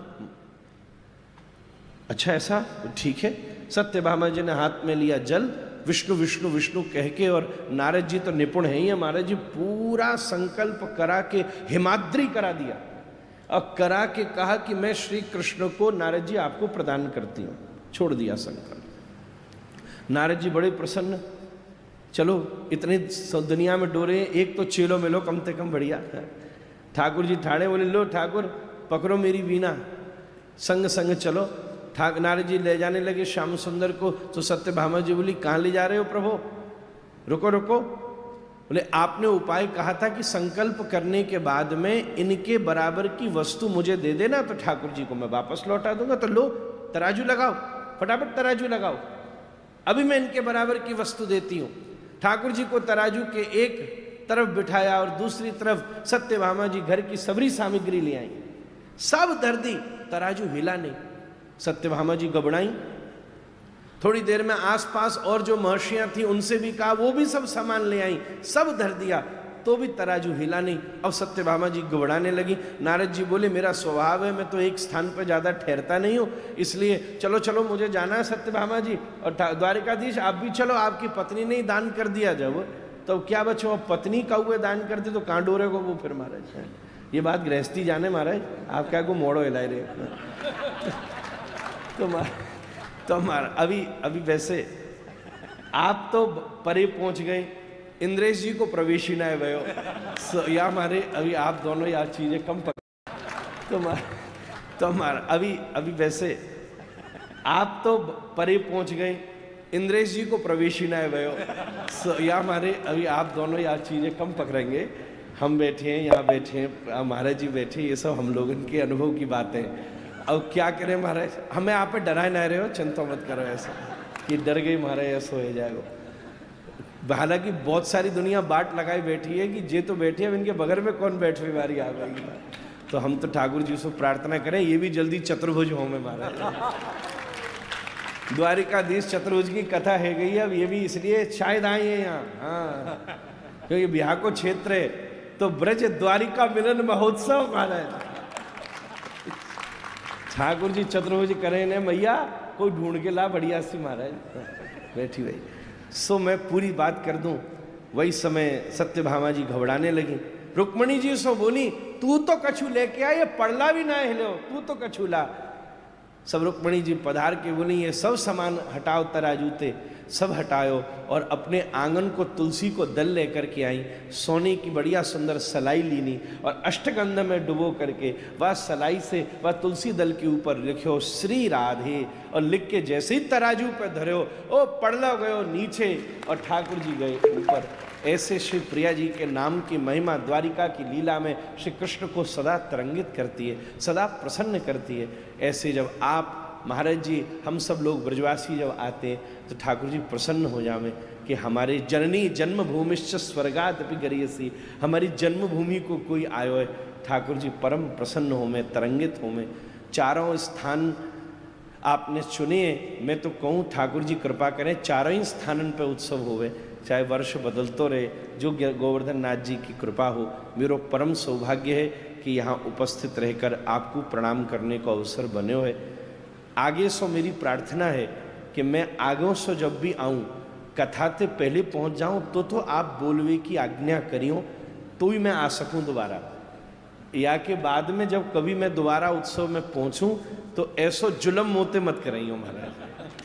अच्छा ऐसा? ठीक है। सत्यभामा जी ने हाथ में लिया जल, विष्णु विष्णु विष्णु कह के, और नारद जी तो निपुण है ही है, महाराज जी पूरा संकल्प करा के हिमाद्री करा दिया और करा के कहा कि मैं श्री कृष्ण को नारद जी आपको प्रदान करती हूं। छोड़ दिया संकल्प। नारद जी बड़े प्रसन्न, चलो इतने दुनिया में डोरे, एक तो चेलो मिलो कम से कम बढ़िया। ठाकुर जी ठाड़े, बोले लो ठाकुर पकड़ो मेरी वीणा, संग संग चलो। ठाक नारद जी ले जाने लगे श्याम सुंदर को, तो सत्यभामा जी बोली कहाँ ले जा रहे हो प्रभु? रुको रुको। बोले आपने उपाय कहा था कि संकल्प करने के बाद में इनके बराबर की वस्तु मुझे दे देना, तो ठाकुर जी को मैं वापस लौटा दूंगा। तो लो तराजू लगाओ, फटाफट तराजू लगाओ, अभी मैं इनके बराबर की वस्तु देती हूँ। ठाकुर जी को तराजू के एक तरफ बिठाया और दूसरी तरफ सत्यभामा जी घर की सबरी सामग्री ले आई, सब धर दी, तराजू हिला नहीं। सत्यभामा जी घबराई। थोड़ी देर में आसपास और जो महर्षियां थी उनसे भी कहा, वो भी सब सामान ले आई, सब धर दिया, तो भी तराजू हिला नहीं। अब सत्यभामा जी घबराने लगी। नारद जी बोले मेरा स्वभाव है, मैं तो एक स्थान पर ज्यादा ठहरता नहीं हूँ, इसलिए चलो चलो मुझे जाना है सत्यभामा जी, और द्वारिकाधीश आप भी चलो, आपकी पत्नी ने ही दान कर दिया जब, तो क्या बच्चों अब पत्नी का हुए दान कर दी तो कहाँ डोरे को वो फिर महाराज। ये बात गृहस्थी जाने महाराज, आप क्या को मोड़ो हिलाए रहे। तो मार, तो मार अभी अभी वैसे आप तो परे पहुंच गए, इंद्रेश जी को प्रवेश ही ना है भयो, या मारे अभी आप दोनों यार चीजें कम पक। तो मार तो मार अभी अभी वैसे आप तो परे पहुंच गए, इंद्रेश जी को प्रवेश ही ना है भयो, या मारे अभी आप दोनों यार चीजें कम पकड़ेंगे। हम बैठे हैं, यहाँ बैठे हैं, महाराज जी बैठे, ये सब हम लोगों के अनुभव की बातें। अब क्या करें महाराज, हमें आप पे डराए ना रहे हो, चिंता मत करो ऐसा कि डर गई महाराज ऐसा हो जाएगा। हालांकि बहुत सारी दुनिया बाट लगाई बैठी है कि जे तो बैठी है, अब इनके बगल में कौन बैठ हुई बारी आ गई। तो हम तो ठाकुर जी से प्रार्थना करें ये भी जल्दी चतुर्भुज हो में महाराज। द्वारिकाधीश चतुर्भुज की कथा है गई, अब ये भी इसलिए शायद आए हैं यहाँ, हाँ, क्योंकि बिहार को क्षेत्र है तो ब्रज द्वारिका मिलन महोत्सव महाराज। ठाकुर जी चतुर्भुज करें ने मैया कोई ढूंढ के ला बढ़िया सी महाराज बैठी भाई। सो मैं पूरी बात कर दूं। वही समय सत्यभामा जी घबराने लगी। रुक्मणी जी सो बोली तू तो कछु लेके आ, ये पड़ला भी ना हिलो, तू तो कछु ला। सब रुक्मणी जी पधार के बोली ये सब सामान हटाओ, तराजू ते सब हटाओ और अपने आंगन को तुलसी को दल लेकर के आई। सोने की बढ़िया सुंदर सलाई लीनी और अष्टगंध में डुबो करके वह सलाई से वह तुलसी दल के ऊपर लिखो श्री राधे और लिख के जैसे ही तराजू पे धरो ओ पड़ला गयो नीचे और ठाकुर जी गए ऊपर। ऐसे श्री प्रिया जी के नाम की महिमा द्वारिका की लीला में श्री कृष्ण को सदा तरंगित करती है, सदा प्रसन्न करती है। ऐसे जब आप महाराज जी हम सब लोग ब्रजवासी जब आते हैं तो ठाकुर जी प्रसन्न हो जावे कि हमारे जननी जन्मभूमिश्च स्वर्गादपि गरीयसी, हमारी जन्मभूमि को कोई आयो है। ठाकुर जी परम प्रसन्न हो में, तरंगित हो में। चारों स्थान आपने चुने, मैं तो कहूँ ठाकुर जी कृपा करें चारों ही स्थानन पे उत्सव होवे, चाहे वर्ष बदलतो रहे, जो गोवर्धन नाथ जी की कृपा हो। मेरा परम सौभाग्य है कि यहाँ उपस्थित रहकर आपको प्रणाम करने का अवसर बने हुए। आगे सो मेरी प्रार्थना है कि मैं आगे सो जब भी आऊँ कथा से पहले पहुँच जाऊँ तो तो आप बोलवे की आज्ञा करियो तो ही मैं आ सकूँ दोबारा, या के बाद में जब कभी मैं दोबारा उत्सव में पहुँचूँ तो ऐसो जुलम मोते मत कराइयो महाराज।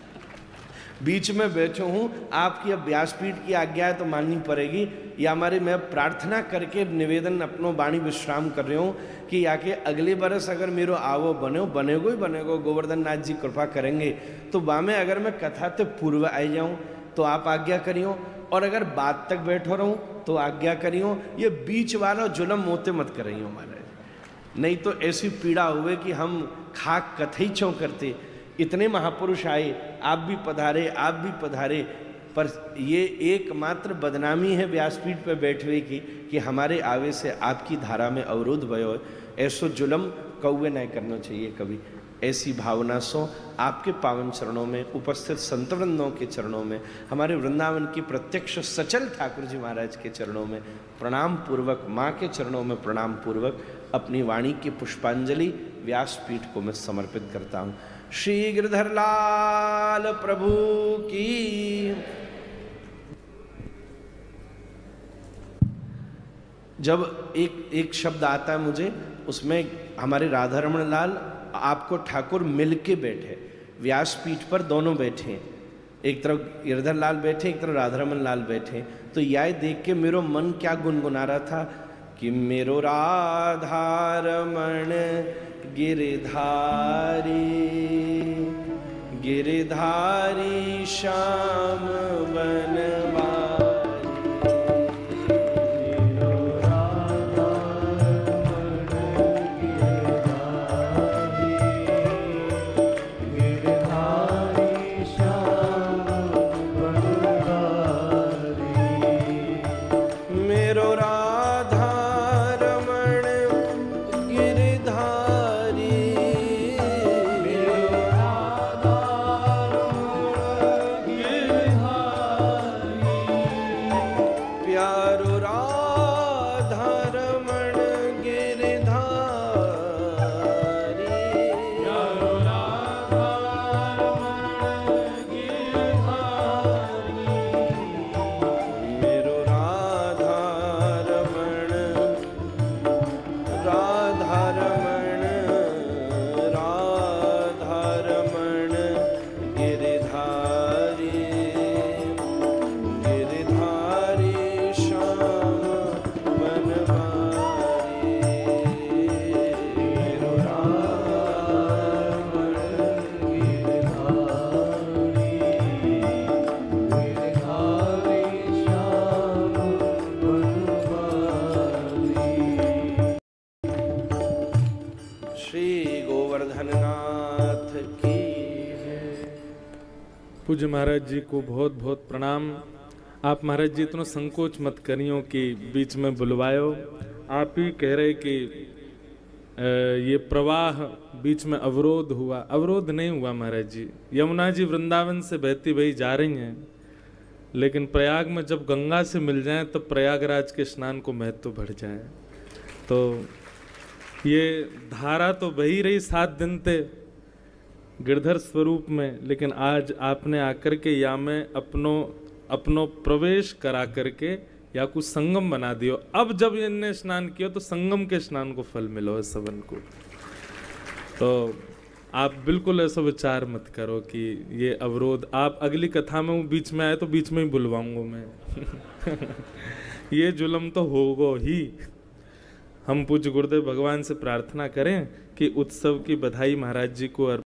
बीच में बैठो हूँ, आपकी अब व्यासपीठ की आज्ञा है तो माननी पड़ेगी, या हमारे मैं प्रार्थना करके निवेदन अपनो वाणी विश्राम कर रहे हूँ कि आके अगले बरस अगर मेरो आवो बनो बनेगो ही बनेगो, गोवर्धन नाथ जी कृपा करेंगे तो बामे अगर मैं कथा ते पूर्व आ जाऊँ तो आप आज्ञा करियो, और अगर बाद तक बैठो रहूँ तो आज्ञा करियो। ये बीच वाला जुलम मोते मत करियो महाराज, नहीं तो ऐसी पीड़ा हुए कि हम खाक कथई चौ करते। इतने महापुरुष आए, आप भी पधारे, आप भी पधारे, पर ये एकमात्र बदनामी है व्यासपीठ पर बैठवे की कि हमारे आवे से आपकी धारा में अवरोध भयो है। ऐसो जुलम कौवे नहीं करना चाहिए कभी। ऐसी भावना सो आपके पावन चरणों में, उपस्थित संतवृंदों के चरणों में, हमारे वृंदावन की प्रत्यक्ष सचल ठाकुर जी महाराज के चरणों में प्रणाम पूर्वक, माँ के चरणों में प्रणाम पूर्वक अपनी वाणी की पुष्पांजलि व्यासपीठ को मैं समर्पित करता हूँ। श्री गिरधर लाल प्रभु की। जब एक एक शब्द आता है मुझे, उसमें हमारे राधा रमण लाल आपको ठाकुर मिल के बैठे, व्यासपीठ पर दोनों बैठे, एक तरफ गिरधर लाल बैठे, एक तरफ राधा रमण लाल बैठे। तो यह देख के मेरो मन क्या गुनगुना रहा था कि मेरो राधा रमण गिरधारी, गिरधारी श्याम बनवारी। पूज्य महाराज जी को बहुत बहुत प्रणाम। आप महाराज जी इतना संकोच मत करियो कि बीच में बुलवायो। आप ही कह रहे कि ये प्रवाह बीच में अवरोध हुआ, अवरोध नहीं हुआ महाराज जी। यमुना जी वृंदावन से बहती बही जा रही हैं, लेकिन प्रयाग में जब गंगा से मिल जाएं तब प्रयागराज के स्नान को महत्व बढ़ जाए। तो ये धारा तो बही रही सात दिन ते गिरधर स्वरूप में, लेकिन आज आपने आकर के या में अपनो अपनो प्रवेश करा करके या कुछ संगम बना दियो। अब जब इनने स्नान किया तो संगम के स्नान को फल मिलो है सबन को। तो आप बिल्कुल ऐसा विचार मत करो कि ये अवरोध, आप अगली कथा में वो बीच में आए तो बीच में ही बुलवाऊंगा मैं। ये जुल्म तो होगा ही। हम पूज्य गुरुदेव भगवान से प्रार्थना करें कि उत्सव की बधाई महाराज जी को